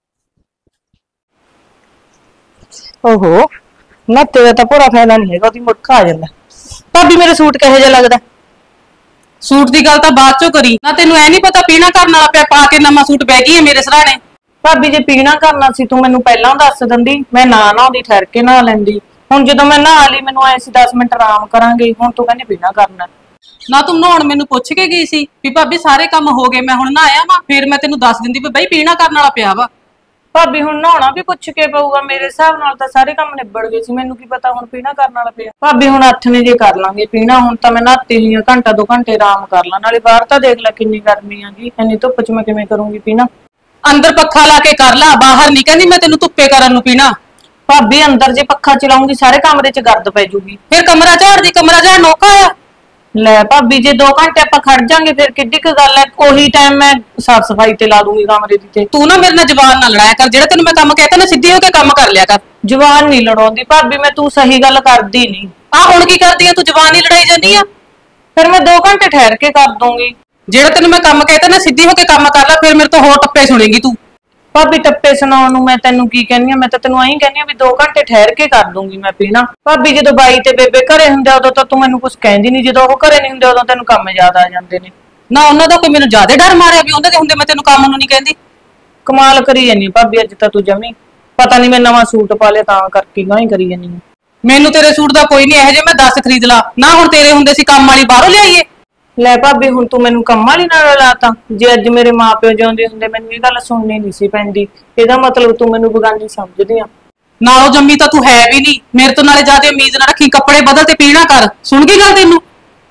ਓਹੋ ਨਾ, ਤੇਰਾ ਤਾਂ ਭੋਰਾ ਫਾਇਦਾ ਨਹੀਂ ਹੈਗਾ, ਉਹਦੀ ਮੁੱਠ ਆ ਜਾਂਦਾ। ਭਾਬੀ ਮੇਰੇ ਸੂਟ ਕਿਹੋ ਜਿਹਾ ਲੱਗਦਾ? ਸੂਟ ਦੀ ਗੱਲ ਤਾਂ ਬਾਅਦ ਚੋਂ ਕਰੀ ਨਾ, ਤੈਨੂੰ ਐ ਨਹੀਂ ਪਤਾ ਪੀਣਾ ਕਰਨ ਵਾਲਾ ਪਿਆ ਪਾ ਕੇ ਨਵਾਂ ਸੂਟ ਬਹਿ ਗਈ ਹੈ ਮੇਰੇ ਸਰਾਣੇ। ਭਾਬੀ ਜੇ ਪੀਣਾ ਕਰਨਾ ਸੀ ਤੂੰ ਮੈਨੂੰ ਪਹਿਲਾਂ ਦੱਸ ਦਿੰਦੀ, ਮੈਂ ਨਾ ਨਹਾਉਂਦੀ, ਠਹਿਰ ਕੇ ਨਹਾ ਲੈਂਦੀ। ਹੁਣ ਜਦੋਂ ਮੈਂ ਨਹਾ ਲਈ ਮੈਨੂੰ ਆਏ ਸੀ ਦਸ ਮਿੰਟ ਆਰਾਮ ਕਰਾਂਗੇ, ਹੁਣ ਤੂੰ ਕਹਿੰਦੀ ਪੀਣਾ ਕਰਨਾ। ਨਾ ਤੂੰ ਨਹਾਉਣ ਮੈਨੂੰ ਪੁੱਛ ਕੇ ਗਈ ਸੀ ਵੀ ਭਾਬੀ ਸਾਰੇ ਕੰਮ ਹੋ ਗਏ, ਮੈਂ ਹੁਣ ਨਹਾਇਆ ਵਾ, ਫਿਰ ਮੈਂ ਤੈਨੂੰ ਦੱਸ ਦਿੰਦੀ ਵੀ ਬਈ ਪੀਣਾ ਕਰਨ ਵਾਲਾ ਪਿਆ ਵਾ। ਭਾਬੀ ਹੁਣ ਨਹਾਉਣਾ ਵੀ ਪੁੱਛ ਕੇ ਪਊਗਾ, ਮੇਰੇ ਹਿਸਾਬ ਨਾਲ ਤਾਂ ਸਾਰੇ ਕੰਮ ਨਿਬੜ ਗਏ ਸੀ, ਮੈਨੂੰ ਕੀ ਪਤਾ ਹੁਣ ਪੀਣਾ ਕਰਨ ਵਾਲਾ ਪਿਆ। ਭਾਬੀ ਹੁਣ ਹੱਥ ਨੇ ਜੇ ਕਰ ਲਾਂਗੇ ਪੀਣਾ, ਹੁਣ ਤਾਂ ਮੈਂ ਨਹਾਤੀ ਹੋਈ ਆ, ਘੰਟਾ ਦੋ ਘੰਟੇ ਆਰਾਮ ਕਰ ਲਾਂ, ਨਾਲੇ ਬਾਹਰ ਤਾਂ ਦੇਖ ਲੈ ਕਿੰਨੀ ਗਰਮੀ ਆਗੀ, ਇੰਨੀ ਧੁੱਪ 'ਚ ਮੈਂ ਕਿਵੇਂ ਕਰੂੰਗੀ ਪੀਣਾ। ਅੰਦਰ ਪੱਖਾ ਲਾ ਕੇ ਕਰ ਲਾ, ਬਾਹਰ ਨਹੀਂ ਕਹਿੰਦੀ ਮੈਂ ਤੈਨੂੰ ਧੁੱਪੇ ਕਰਨ ਨੂੰ ਪੀਣਾ। ਭਾਬੀ ਅੰਦਰ ਜੇ ਪੱਖਾ ਚਲਾਉਂਗੀ ਸਾਰੇ ਕਮਰੇ 'ਚ ਗਰਦ ਪੈ ਜੂਗੀ। ਫਿਰ ਕਮਰਾ ਝਾੜਦੀ, ਕਮਰਾ ਝਾੜ ਨੌਕਾ ਆ। ਲੈ ਭਾਬੀ ਜੇ ਦੋ ਘੰਟੇ ਆਪਾਂ ਖੜ ਜਾਾਂਗੇ ਫਿਰ ਕਿੱਡੀ ਕੁ ਗੱਲ ਹੈ, ਉਹੀ ਟਾਈਮ ਮੈਂ ਸਾਫ ਸਫਾਈ ਤੇ ਲਾ ਦੂੰਗੀ ਕਮਰੇ ਦੀ। ਤੇ ਤੂੰ ਨਾ ਮੇਰੇ ਨਾਲ ਜ਼ਬਾਨ ਨਾ ਲੜਾਇਆ ਕਰ, ਜਿਹੜਾ ਤੈਨੂੰ ਮੈਂ ਕੰਮ ਕਹਿਤਾ ਨਾ ਸਿੱਧੀ ਹੋ ਕੇ ਕੰਮ ਕਰ ਲਿਆ ਕਰ। ਜਵਾਨ ਨਹੀਂ ਲੜਾਉਂਦੀ ਭਾਬੀ ਮੈਂ, ਤੂੰ ਸਹੀ ਗੱਲ ਕਰਦੀ ਨਹੀਂ। ਆ ਹੁਣ ਕੀ ਕਰਦੀ ਆ ਤੂੰ, ਜ਼ਬਾਨ ਹੀ ਲੜਾਈ ਜਾਂਦੀ ਆ। ਫਿਰ ਮੈਂ ਦੋ ਘੰਟੇ ਠਹਿਰ ਕੇ ਕਰ ਦੂੰਗੀ। ਜਿਹੜਾ ਤੈਨੂੰ ਮੈਂ ਕੰਮ ਕਹਿਤਾ ਨਾ ਸਿੱਧੀ ਹੋ ਕੇ ਕੰਮ ਕਰ ਲੈ, ਫਿਰ ਮੇਰੇ ਤੋਂ ਹੋਰ ਟੱਪੇ ਸੁਣੇਗੀ ਤੂੰ। ਭਾਬੀ ਟੱਪੇ ਸੁਣਾਉਣ ਨੂੰ ਮੈਂ ਤੈਨੂੰ ਕੀ ਕਹਿੰਦੀ ਆ, ਮੈਂ ਤਾਂ ਤੈਨੂੰ ਐਂ ਕਹਿੰਦੀ ਆ ਵੀ ਦੋ ਘੰਟੇ ਠਹਿਰ ਕੇ ਕਰ ਦੂੰਗੀ ਮੈਂ ਪੀਣਾ। ਭਾਬੀ ਜਦੋਂ ਬਾਈ ਤੇ ਬੇਬੇ ਘਰੇ ਹੁੰਦੇ ਉਦੋਂ ਤਾਂ ਤੂੰ ਮੈਨੂੰ ਕੁਝ ਕਹਿੰਦੀ ਨਹੀਂ, ਜਦੋਂ ਉਹ ਘਰੇ ਨਹੀਂ ਹੁੰਦੇ ਉਦੋਂ ਤੈਨੂੰ ਕੰਮ ਯਾਦ ਆ ਜਾਂਦੇ ਨੇ। ਨਾ ਉਹਨਾਂ ਦਾ ਕੋਈ ਮੈਨੂੰ ਜ਼ਿਆਦਾ ਡਰ ਮਾਰਿਆ ਵੀ ਉਹਨਾਂ ਦੇ ਹੁੰਦੇ ਮੈਂ ਤੈਨੂੰ ਕੰਮ ਨੂੰ ਨਹੀਂ ਕਹਿੰਦੀ। ਕਮਾਲ ਕਰੀ ਜਾਨੀ ਭਾਬੀ, ਅੱਜ ਤਾਂ ਤੂੰ ਜਮੀ ਪਤਾ ਨਹੀਂ ਮੈਂ ਨਵਾਂ ਸੂਟ ਪਾ ਲਿਆ ਤਾਂ ਕਰਕੇ ਗਾਂ ਹੀ ਕਰੀ ਜਾਨੀ। ਮੈਨੂੰ ਤੇਰੇ ਸੂਟ ਦਾ ਕੋਈ ਨਹੀਂ, ਇਹੋ ਜਿਹੇ ਮੈਂ ਦਸ ਖਰੀਦ ਲਾ ਨਾ, ਹੁਣ ਤੇਰੇ ਹੁੰਦੇ ਸੀ ਕੰਮ ਵਾਲੀ ਬਾਹਰੋਂ ਲਿਆਈਏ। ਲੈ ਭਾਬੀ ਹੁਣ ਤੂੰ ਮੈਨੂੰ ਕੰਮ ਵਾਲੀ ਨਾਲ ਲਾਤਾ, ਜੇ ਅੱਜ ਮੇਰੇ ਮਾਪਿਓ ਜਿਉਂਦੇ ਹੁੰਦੇ ਮੈਨੂੰ ਇਹ ਗੱਲ ਸੁਣਨੀ ਨਹੀਂ ਸੀ ਪੈਂਦੀ, ਇਹਦਾ ਮਤਲਬ ਤੂੰ ਮੈਨੂੰ ਬਗਾਨੀ ਸਮਝਦੀ ਆ। ਨਾਲੋਂ ਜੰਮੀ ਤਾਂ ਤੂੰ ਹੈ ਵੀ ਨਹੀਂ, ਮੇਰੇ ਤੋਂ ਨਾਲੇ ਜ਼ਿਆਦਾ ਉਮੀਦ ਨਾ ਰੱਖੀ, ਕੱਪੜੇ ਬਦਲ ਤੇ ਪੀਣਾ ਕਰ। ਸੁਣ ਗਈ ਗੱਲ ਤੈਨੂੰ?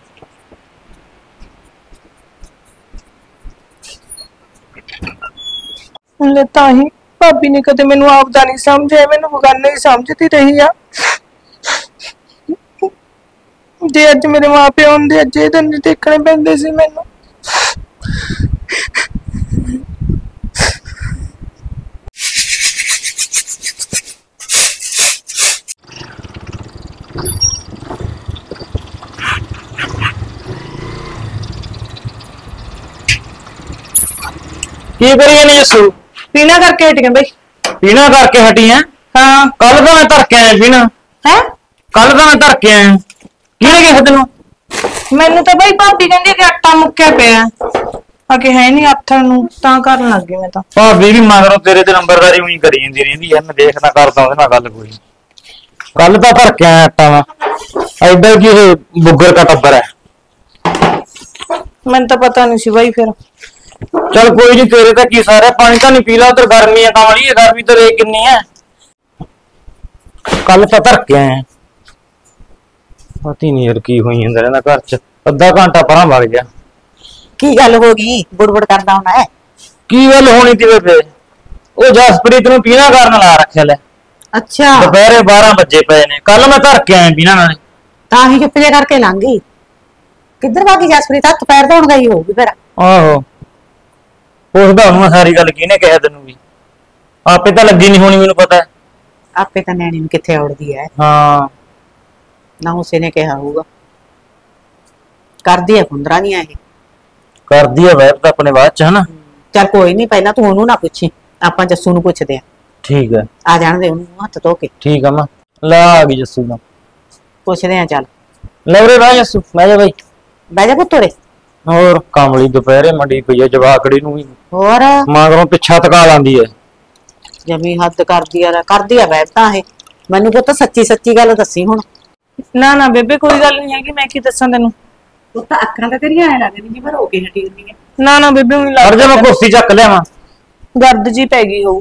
ਲੈ ਤਾਂ ਹੀ ਭਾਬੀ ਨੇ ਕਦੇ ਮੈਨੂੰ ਆਪਦਾ ਨਹੀਂ ਸਮਝਿਆ, ਮੈਨੂੰ ਬਗਾਨਾ ਹੀ ਸਮਝਦੀ ਰਹੀ ਆ। ਜੇ ਅੱਜ ਮੇਰੇ ਮਾਪੇ ਹੁੰਦੇ ਅੱਜ ਇਹ ਦਿਨ ਦੇਖਣੇ ਪੈਂਦੇ ਸੀ ਮੈਨੂੰ। ਕੀ ਕਰੀ ਜਾਨੀ ਜੱਸੂ? ਪੀਣਾ ਕਰਕੇ ਹਟ ਗਏ ਬਈ। ਪੀਣਾ ਕਰਕੇ ਹਟੀ ਐ? ਹਾਂ ਕੱਲ ਤਾਂ ਮੈਂ ਧਰ ਕੇ ਆਇਆ ਪੀਣਾ। ਹੈ ਕੱਲ ਤਾਂ ਮੈਂ ਧਰ ਕੇ ਆਇਆ। ਕਿਹਨੇ ਕਿਹਾ ਤੈਨੂੰ? ਮੈਨੂੰ ਤਾਂ ਬਈ ਭਾਬੀ ਕਹਿੰਦੀ ਕਿ ਆਟਾ ਮੁੱਕਿਆ ਪਿਆ ਆ, ਕਿ ਹੈ ਨਹੀਂ ਆਥਣ ਨੂੰ, ਤਾਂ ਕਰਨ ਲੱਗ ਗਈ ਮੈਂ ਤਾਂ। ਭਾਬੀ ਵੀ ਮਗਰੋਂ ਤੇਰੇ ਤੇ ਨੰਬਰਦਾਰੀ ਉਹੀ ਕਰੀ ਜਾਂਦੀ ਰਹਿੰਦੀ ਐ, ਮੈਂ ਦੇਖਦਾ ਕਰਦਾ ਉਹਦੇ ਨਾਲ ਗੱਲ ਕੋਈ। ਕੱਲ ਤਾਂ ਧਰ ਕੇ ਆਇਆ ਆਟਾ ਵਾ, ਐਡਾ ਕੀ ਇਹ ਬੁੱਗਰ ਦਾ ਟੱਬਰ ਐ। ਮੈਨੂੰ ਤਾਂ ਪਤਾ ਨਹੀਂ ਸੀ ਬਈ ਫਿਰ। ਚੱਲ ਕੋਈ ਨੀ, ਤੇਰੇ ਤਾਂ ਕੀ ਸਾਰਾ ਪਾਣੀ ਤਾਂ ਨਹੀਂ ਪੀ ਲਾ, ਉਧਰ ਗਰਮੀ ਆ ਕਮਲੀ ਐ, ਗਰਮੀ ਤੇ ਰੇ ਕਿੰਨੀ ਐ। ਕੱਲ ਤਾਂ ਧਰ ਕੇ ਆਇਆ, ਪਤੀ ਨਹੀਂ ਯਾਰ ਕੀ ਹੋਈ ਜਾਂਦਾ ਰਹਿੰਦਾ ਘਰ ਚ, ਅੱਧਾ ਘੰਟਾ ਪਰਾਂ ਵਗ ਗਿਆ। ਕੀ ਗੱਲ ਹੋ ਗਈ, ਬੁੜਬੁੜ ਕਰਦਾ ਹੁੰਦਾ ਹੈ? ਕੀ ਗੱਲ ਹੋਣੀ ਤੀ ਬੇਬੇ, ਉਹ ਜਸਪ੍ਰੀਤ ਨੂੰ ਪੀਣਾ ਕਰਨ ਲਾ ਰੱਖਿਆ ਲੈ। ਅੱਛਾ ਦੁਪਹਿਰੇ ਬਾਰਾਂ ਵਜੇ ਪਏ ਨੇ, ਕੱਲ ਮੈਂ ਧਰ ਕੇ ਆਇਆ ਪੀਣਾ ਨਾਲੇ। ਤਾਂ ਹੀ ਚੁੱਪ ਜੇ ਕਰਕੇ ਲੰਘ ਗਈ। ਕਿੱਧਰ ਭਾਗੀ ਜਸਪ੍ਰੀਤ? ਹੱਥ ਪੈਰ ਧੋਣ ਗਈ ਹੋਊਗੀ ਫਿਰ। ਆਹੋ ਪੁੱਛਦਾ ਉਹਨੂੰ ਸਾਰੀ ਗੱਲ ਕਿਹਨੇ ਕਿਹਾ ਤੈਨੂੰ ਵੀ, ਆਪੇ ਤਾਂ ਲੱਗੀ ਨਹੀਂ ਹੋਣੀ ਮੈਨੂੰ ਪਤਾ। ਆਪੇ ਤਾਂ ਨੈਣੀ ਨੂੰ ਕਿੱਥੇ ਔੜਦੀ ਹੈ, ਹਾਂ ਨਾ ਉਸੇ ਨੇ ਕਿਹਾ ਹੋਊਗਾ। ਕਰਦੀ ਹੈ ਕੁੰਦਰਾ ਨਹੀਂ ਇਹ। ਕਰਦੀ ਆ ਵੈਬ ਤਾਂ ਆਪਣੇ ਬਾਅਦ ਚ, ਹਨਾ। ਚੱਲ ਕੋਈ ਨਹੀਂ, ਪਹਿਲਾਂ ਤੂੰ ਉਹਨੂੰ ਨਾ ਪੁੱਛੀ, ਆਪਾਂ ਜੱਸੂ ਨੂੰ ਪੁੱਛਦੇ ਆ। ਠੀਕ ਹੈ, ਆ ਜਾਣ ਦੇ ਉਹਨੂੰ ਹੱਥ ਧੋ ਕੇ। ਠੀਕ ਆ ਮਾਂ, ਲੈ ਆ ਗਈ ਜੱਸੂ ਦਾ। ਪੁੱਛਦੇ ਆ ਚੱਲ। ਲੈ ਉਰੇ ਬਹਿ ਜੱਸੂ, ਬਹਿ ਜਾ ਬਾਈ। ਬਹਿ ਜਾ ਪੁੱਤ ਉਰੇ। ਹੋਰ ਕਾਮਲੀ ਦੁਪਹਿਰੇ ਮੰਡੀ ਪਈ ਆ, ਜਵਾਕੜੀ ਨੂੰ ਵੀ ਹੋਰ ਮਗਰੋਂ ਪਿੱਛਾ ਤਕਾ ਲਾਂਦੀ ਐ। ਜਮੀ ਹੱਦ ਕਰਦੀ ਆ, ਕਰਦੀ ਆ ਵੈਬ ਤਾਂ ਇਹ। ਮੈਨੂੰ ਪੁੱਤ ਸੱਚੀ ਸੱਚੀ ਗੱਲ ਦੱਸੀ ਹੁਣ। ਨਾ ਨਾ ਬੇਬੇ ਕੋਈ ਗੱਲ ਨਹੀਂ ਹੈਗੀ, ਮੈਂ ਕੀ ਦੱਸਾਂ ਤੈਨੂੰ। ਉਹ ਤਾਂ ਅੱਖਾਂ ਤਾਂ ਤੇਰੀਆਂ ਐ ਲੱਗਦੀ ਜਿਵੇਂ ਰੋ ਕੇ ਹਟੀ ਹੁੰਦੀ ਹੈ। ਨਾ ਨਾ ਬੇਬੇ ਮੈਨੂੰ ਹਰ ਜਾ ਮੈਂ ਕੁਰਸੀ ਚੱਕ ਲਿਆਵਾਂ। ਦਰਦ ਜੀ ਪੈ ਗਈ ਹੋਊਗੀ।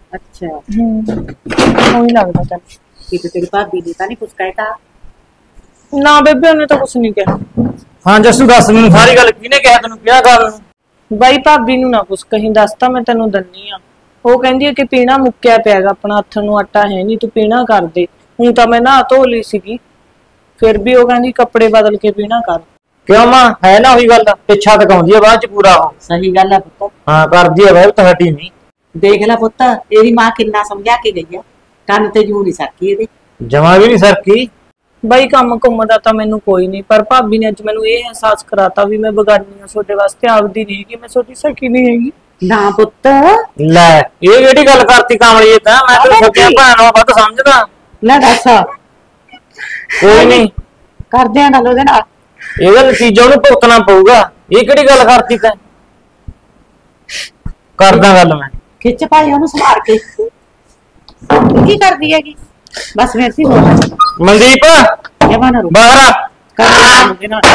ਅੱਛਾ ਹੂੰ ਉਹੀ ਲੱਗਦਾ ਚੱਲ। ਕਿਤੇ ਤੇਰੀ ਭਾਬੀ ਨੇ ਤਾਂ ਨਹੀਂ ਕੁਛ ਕਹਿਤਾ? ਨਾ ਬੇਬੇ ਉਹਨੇ ਤਾਂ ਕੁਛ ਨਹੀਂ ਕਿਹਾ। ਹਾਂ ਜੱਸੂ ਦੱਸ ਮੈਨੂੰ ਸਾਰੀ ਗੱਲ ਕਿਹਨੇ ਕਿਹਾ ਤੈਨੂੰ ਕਿਹਾ ਗੱਲ ਨੂੰ? ਬਾਈ ਭਾਬੀ ਨੂੰ ਨਾ ਕੁਛ ਕਹੀਂ, ਦੱਸਤਾ ਮੈਂ ਤੈਨੂੰ ਦੰਨੀ ਆ। ਉਹ ਕਹਿੰਦੀ ਹੈ ਕਿ ਪੀਣਾ ਮੁੱਕਿਆ ਪਿਆਗਾ, ਆਪਣਾ ਹੱਥ ਨੂੰ ਆਟਾ ਹੈ ਨਹੀਂ, ਤੂੰ ਪੀਣਾ ਕਰ ਦੇ। ਹੁਣ ਤਾਂ ਮੈਂ ਨਹਾ ਧੋ ਲਈ ਸੀਗੀ, ਫਿਰ ਵੀ ਉਹ ਕਹਿੰਦੀ ਕੱਪੜੇ ਬਦਲ ਕੇ ਪੀਣਾ ਕਰ। ਕਿਉਂ ਮਾਂ ਹੈ ਨਾ ਉਹੀ ਗੱਲ ਪਿੱਛਾ ਤਕਾਉਂਦੀ ਆ ਬਾਅਦ ਚ ਪੂਰਾ ਉਹ। ਸਹੀ ਗੱਲ ਹੈ ਪੁੱਤ। ਹਾਂ ਕਰਦੀ ਆ ਬਾਈ ਤੁਹਾਡੀ ਨਹੀਂ। ਦੇਖ ਲੈ ਪੁੱਤ, ਇਹਦੀ ਮਾਂ ਕਿੰਨਾ ਸਮਝਾ ਕੇ ਗਈ ਆ, ਕੰਨ ਤੇ ਜੂ ਨਹੀਂ ਸਕਦੀ ਇਹਦੇ। ਜਮਾ ਵੀ ਨਹੀਂ ਸਰਕੀ। ਬਾਈ ਕੰਮ ਕੁੰਮ ਦਾ ਤਾਂ ਮੈਨੂੰ ਕੋਈ ਨਹੀਂ, ਪਰ ਭਾਬੀ ਨੇ ਅੱਜ ਮੈਨੂੰ ਇਹ ਅਹਿਸਾਸ ਕਰਾਤਾ ਵੀ ਮੈਂ ਬਗਾਨੀ ਆ ਤੁਹਾਡੇ ਵਾਸਤੇ, ਆਪਦੀ ਨਹੀਂ ਹੈਗੀ, ਮੈਂ ਤੁਹਾਡੀ ਸਕੀ ਨਹੀਂ ਹੈਗੀ। ਨਾ ਪੁੱਤ। ਲੈ ਇਹ ਕਿਹੜੀ ਗੱਲ ਕਰਤੀ ਕਾਮਲੀਏ, ਤਾਂ ਮੈਂ ਤੈਨੂੰ ਸਕਿਆ ਭੈਣ ਨਾਲੋਂ ਵੱਧ ਸਮਝਦਾ। ਲੈ ਦੱਸ। ਕੋਈ ਨਹੀਂ ਕਰਦੇ ਆ ਗੱਲ ਉਹਦੇ ਨਾਲ। ਇਹਦਾ ਨਤੀਜਾ ਉਹਨੂੰ ਭੁਗਤਣਾ ਪਊਗਾ। ਇਹ ਕਿਹੜੀ ਗੱਲ ਕਰਤੀ ਤੈਂ? ਕਰਦਾ ਗੱਲ ਮੈਂ। ਖਿੱਚ ਪਾਈ ਉਹਨੂੰ ਸਮਾਰ ਕੇ। ਕੀ ਕਰਦੀ ਹੈਗੀ? ਬਸ ਫਿਰ ਸੀ ਹੋ ਮਨਦੀਪ ਜਮਾ ਨਾ ਰੁਕ। ਬਾਹਰ ਆ। ਕਰ ਉਹਦੇ ਨਾਲ।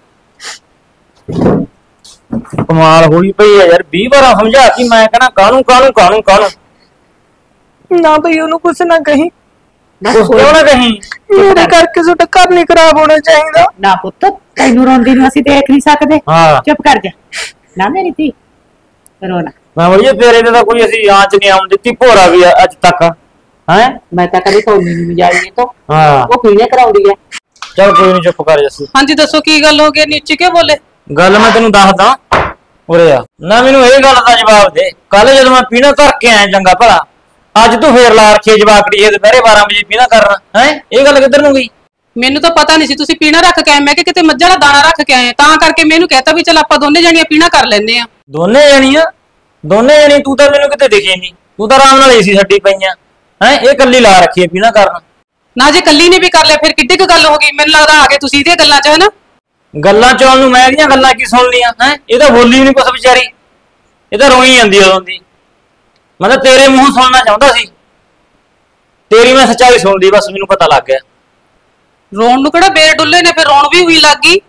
ਕਮਾਲ ਹੋਈ ਪਈ ਆ ਯਾਰ, ਵੀਹ ਵਾਰਾਂ ਸਮਝਾਤੀ ਮੈਂ ਕਹਿੰਦਾ ਕਾਹਨੂੰ ਕਾਹਨੂੰ ਕਾਹਨੂੰ ਕਾਹਨੂੰ। ਨਾ ਬਈ ਉਹਨੂੰ ਕੁਛ ਨਾ ਕਹੀਂ। ਬਸ ਕੁਛ ਕਿਉਂ ਨਾ ਕਹੀਂ? ਮੇਰੇ ਕਰਕੇ ਤੁਹਾਡਾ ਘਰ ਨਹੀਂ ਖਰਾਬ ਹੋਣਾ ਚਾਹੀਦਾ। ਨਾ ਪੁੱਤ, ਤੈਨੂੰ ਰੋਂਦੀ ਨੂੰ ਅਸੀਂ ਦੇਖ ਨਹੀਂ ਸਕਦੇ। ਹਾਂ ਚੁੱਪ ਕਰ ਜਾ ਨਾ ਮੇਰੀ ਧੀ, ਰੋਣਾ। ਮੈਂ ਬੋਲੀਏ ਤੇਰੇ ਤੇ ਤਾਂ ਕੋਈ ਅਸੀਂ ਆਂਚ ਨਹੀਂ ਆਉਣ ਦਿੱਤੀ, ਭੋਰਾ ਵੀ ਆ ਅੱਜ ਤੱਕ ਹੈ। ਮੈਂ ਤਾਂ ਕਦੇ ਕੋਲੀ ਨਹੀਂ ਜਾਈ ਤੋਂ। ਹਾਂ ਉਹ ਪੀਣੇ ਕਰਾਉਂਦੀ ਹੈ। ਚੱਲ ਕੋਈ ਨਹੀਂ ਚੁੱਪ ਕਰ ਜੱਸੂ। ਹਾਂਜੀ ਦੱਸੋ ਕੀ ਗੱਲ ਹੋ ਗਈ, ਨੀਚੇ ਕਿਉਂ ਬੋਲੇ? ਗੱਲ ਮੈਂ ਤੈਨੂੰ ਦੱਸਦਾ ਉਰੇ ਆ ਨਾ, ਮੈਨੂੰ ਇਹ ਗੱਲ ਦਾ ਜਵਾਬ ਦੇ। ਕੱਲ ਜਦੋਂ ਮੈਂ ਪੀਣਾ ਕਰਕੇ ਆਇਆ ਚੰਗਾ ਭਲਾ, ਅੱਜ ਤੂੰ ਫੇਰ ਲਾ ਰੱਖੀ ਜਵਾਕੜੀ ਇਹ ਦੁਪਹਿਰੇ ਬਾਰਾਂ ਵਜੇ ਪੀਣਾ ਕਰਨਾ ਹੈ। ਇਹ ਗੱਲ ਕਿੱਧਰ ਨੂੰ ਗਈ? ਮੈਨੂੰ ਤਾਂ ਪਤਾ ਨਹੀਂ ਸੀ ਤੁਸੀਂ ਪੀਣਾ ਰੱਖ ਕੇ ਆਏ, ਮੈਂ ਕਿ ਕਿਤੇ ਮੱਝਾਂ ਦਾ ਦਾਣਾ ਰੱਖ ਕੇ ਆਏ, ਤਾਂ ਕਰਕੇ ਮੈਨੂੰ ਕਹਿਤਾ ਵੀ ਚਲ ਆਪਾਂ ਦੋਨੇ ਜਣੀਆਂ ਪੀਣਾ ਕਰ ਲੈਂਦੇ ਆ। ਦੋਨੇ ਜਣੀਆਂ ਦੋਨੇ ਜਣੀ? ਤੂੰ ਤਾਂ ਮੈਨੂੰ ਕਿਤੇ ਦਿਖੀ ਨਹੀਂ, ਤੂੰ ਤਾਂ ਆਰਾਮ ਨਾਲ ਏਸੀ ਛੱਡੀ ਪਈਆਂ ਹੈ। ਇਹ ਕੱਲੀ ਲਾ ਰੱਖੀ ਹੈ ਪੀਣਾ ਕਰਨ। ਨਾ ਜੇ ਕੱਲੀ ਨੇ ਵੀ ਕਰ ਲਿਆ ਫਿਰ ਕਿੱਡੀ ਕੁ ਗੱਲ ਹੋ ਗਈ? ਮੈਨੂੰ ਲੱਗਦਾ ਆ ਗਏ ਤੁਸੀਂ ਇਹਦੀਆਂ ਗੱਲਾਂ 'ਚ, ਹੈ ਨਾ? ਗੱਲਾਂ ਚ ਉਹਨੂੰ ਮੈਂ ਇਹਦੀਆਂ ਗੱਲਾਂ ਕੀ ਸੁਣ ਲੀਆਂ ਹੈ? ਇਹ ਤਾਂ ਬੋਲੀ ਨਹੀਂ ਕੁਛ ਵਿਚਾਰੀ, ਇਹ ਤਾਂ ਰੋਈ ਜਾਂਦੀ ਉਦੋਂ ਦੀ। ਮੈਂ ਤਾਂ ਤੇਰੇ ਮੂੰਹੋਂ ਸੁਣਨਾ ਚਾਹੁੰਦਾ ਸੀ, ਤੇਰੀ ਮੈਂ ਸੱਚਾਈ ਸੁਣਦੀ, ਬਸ ਮੈਨੂੰ ਪਤਾ ਲੱਗ ਗਿਆ। ਰੋਣ ਨੂੰ ਕਿਹੜਾ ਬੇਰ ਡੁੱਲੇ ਨੇ, ਫਿਰ ਰੋਣ ਵੀ ਹੋਈ ਲੱਗ ਗਈ।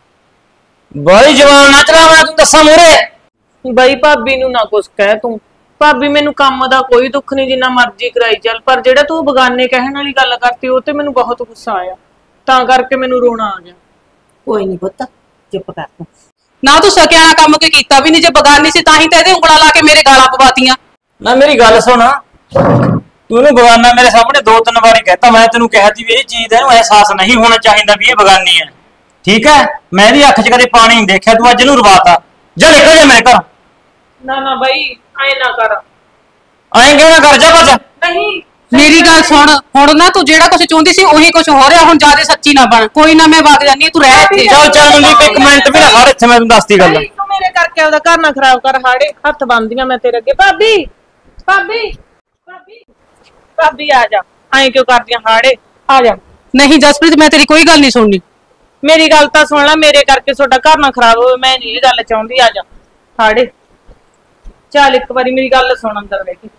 ਬੜੀ ਜਵਾਨ ਨਾ ਚਲਾ, ਮੈਂ ਤੈਨੂੰ ਦੱਸਾਂ ਮੂਹਰੇ। ਬਾਈ ਭਾਬੀ ਨੂੰ ਨਾ ਕੁਛ ਕਹਿ ਤੂੰ। ਭਾਬੀ ਮੈਨੂੰ ਕੰਮ ਦਾ ਕੋਈ ਦੁੱਖ ਨਹੀਂ, ਜਿੰਨਾ ਮਰਜ਼ੀ ਕਰਾਈ ਚੱਲ, ਪਰ ਜਿਹੜਾ ਤੂੰ ਬਗਾਨੇ ਕਹਿਣ ਵਾਲੀ ਗੱਲ ਕਰਤੀ ਉਹ ਤੇ ਮੈਨੂੰ ਬਹੁਤ ਗੁੱਸਾ ਆਇਆ, ਤਾਂ ਕਰਕੇ ਮੈਨੂੰ ਰੋਣਾ ਆ ਗਿਆ। ਕੋਈ ਨਹੀਂ ਪੁੱਤ, ਚੁੱਪ ਕਰ ਤੂੰ। ਨਾ ਤੂੰ ਸਕਿਆ ਨਾ ਕੰਮ ਕੋਈ ਕੀਤਾ ਵੀ ਨਹੀਂ, ਜੇ ਬਗਾਨੀ ਸੀ ਤਾਂ ਹੀ ਤਾਂ ਇਹਦੇ ਉਂਗਲਾਂ ਲਾ ਕੇ ਮੇਰੇ ਗਾਲਾਂ ਪਵਾਤੀਆਂ। ਨਾ ਮੇਰੀ ਗੱਲ ਸੁਣ, ਤੂੰ ਇਹਨੂੰ ਬਗਾਨਾ ਮੇਰੇ ਸਾਹਮਣੇ ਦੋ ਤਿੰਨ ਵਾਰੀ ਕਹਿਤਾ। ਮੈਂ ਤੈਨੂੰ ਕਿਹਾ ਸੀ ਵੀ ਇਹ ਚੀਜ਼ ਦਾ ਇਹਨੂੰ ਅਹਿਸਾਸ ਨਹੀਂ ਹੋਣਾ ਚਾਹੀਦਾ ਵੀ ਇਹ ਬਗਾਨੀ ਹੈ, ਠੀਕ ਹੈ? ਮੈਂ ਇਹਦੀ ਅੱਖ 'ਚ ਕਦੇ ਪਾਣੀ ਨਹੀਂ ਦੇਖਿਆ, ਤੂੰ ਅੱਜ ਇਹਨੂੰ ਰਵਾਤਾ। ਜਾ ਨਿਕਲ ਜਾ ਮੇਰੇ ਘਰ। ਨਾ ਨਾ ਬਾਈ ਐ ਨਾ ਕਰ। ਐਂ ਕਿਉਂ ਨਾ ਕਰ, ਜਾ ਭੱਜ। ਨਹੀਂ ਮੇਰੀ ਗੱਲ ਸੁਣ, ਹੁਣ ਨਾ ਤੂੰ ਜਿਹੜਾ ਕੁਝ ਚਾਹੁੰਦੀ ਸੀ ਉਹੀ ਕੁਝ ਹੋ ਰਿਹਾ, ਹੁਣ ਜਿਆਦਾ ਸੱਚੀ ਨਾ ਬਣ। ਕੋਈ ਨਾ ਮੈਂ ਵਗ ਜਾਨੀ, ਤੂੰ ਰਹਿ ਇੱਥੇ। ਚੱਲ ਚੱਲ ਮਨਦੀਪ ਇੱਕ ਮਿੰਟ ਵੀ ਨਾ ਖੜ ਇੱਥੇ, ਮੈਂ ਤੈਨੂੰ ਦੱਸਦੀ ਗੱਲ। ਬਾਈ ਤੂੰ ਮੇਰੇ ਕਰਕੇ ਉਹਦਾ ਘਰ ਨਾ ਖਰਾਬ ਕਰ। ਹਾੜੇ ਹੱਥ ਬੰਨਦੀਆਂ ਮੈਂ ਤੇਰੇ ਅੱਗੇ। ਭਾਬੀ ਭਾਬੀ ਭਾਬੀ ਭਾਬੀ ਆ ਜਾ। ਐਂ ਕਿਉਂ ਕਰਦੀਆਂ? ਹਾੜੇ ਆ ਜਾ। ਨਹੀਂ ਜਸਪ੍ਰੀਤ, ਮੈਂ ਤੇਰੀ ਕੋਈ ਗੱਲ ਨਹੀਂ ਸੁਣਨੀ। ਮੇਰੀ ਗੱਲ ਤਾਂ ਸੁਣ ਲੈ, ਮੇਰੇ ਕਰਕੇ ਤੁਹਾਡਾ ਘਰ ਨਾ ਖਰਾਬ ਹੋਵੇ, ਮੈਂ ਨਹੀਂ ਇਹ ਗੱਲ ਚਾਹੁੰਦੀ। ਆ ਜਾ ਹਾੜੇ। ਚੱਲ ਇੱਕ ਵਾਰੀ ਮੇਰੀ ਗੱਲ ਸੁਣ, ਅੰਦਰ ਬਹਿ ਕੇ।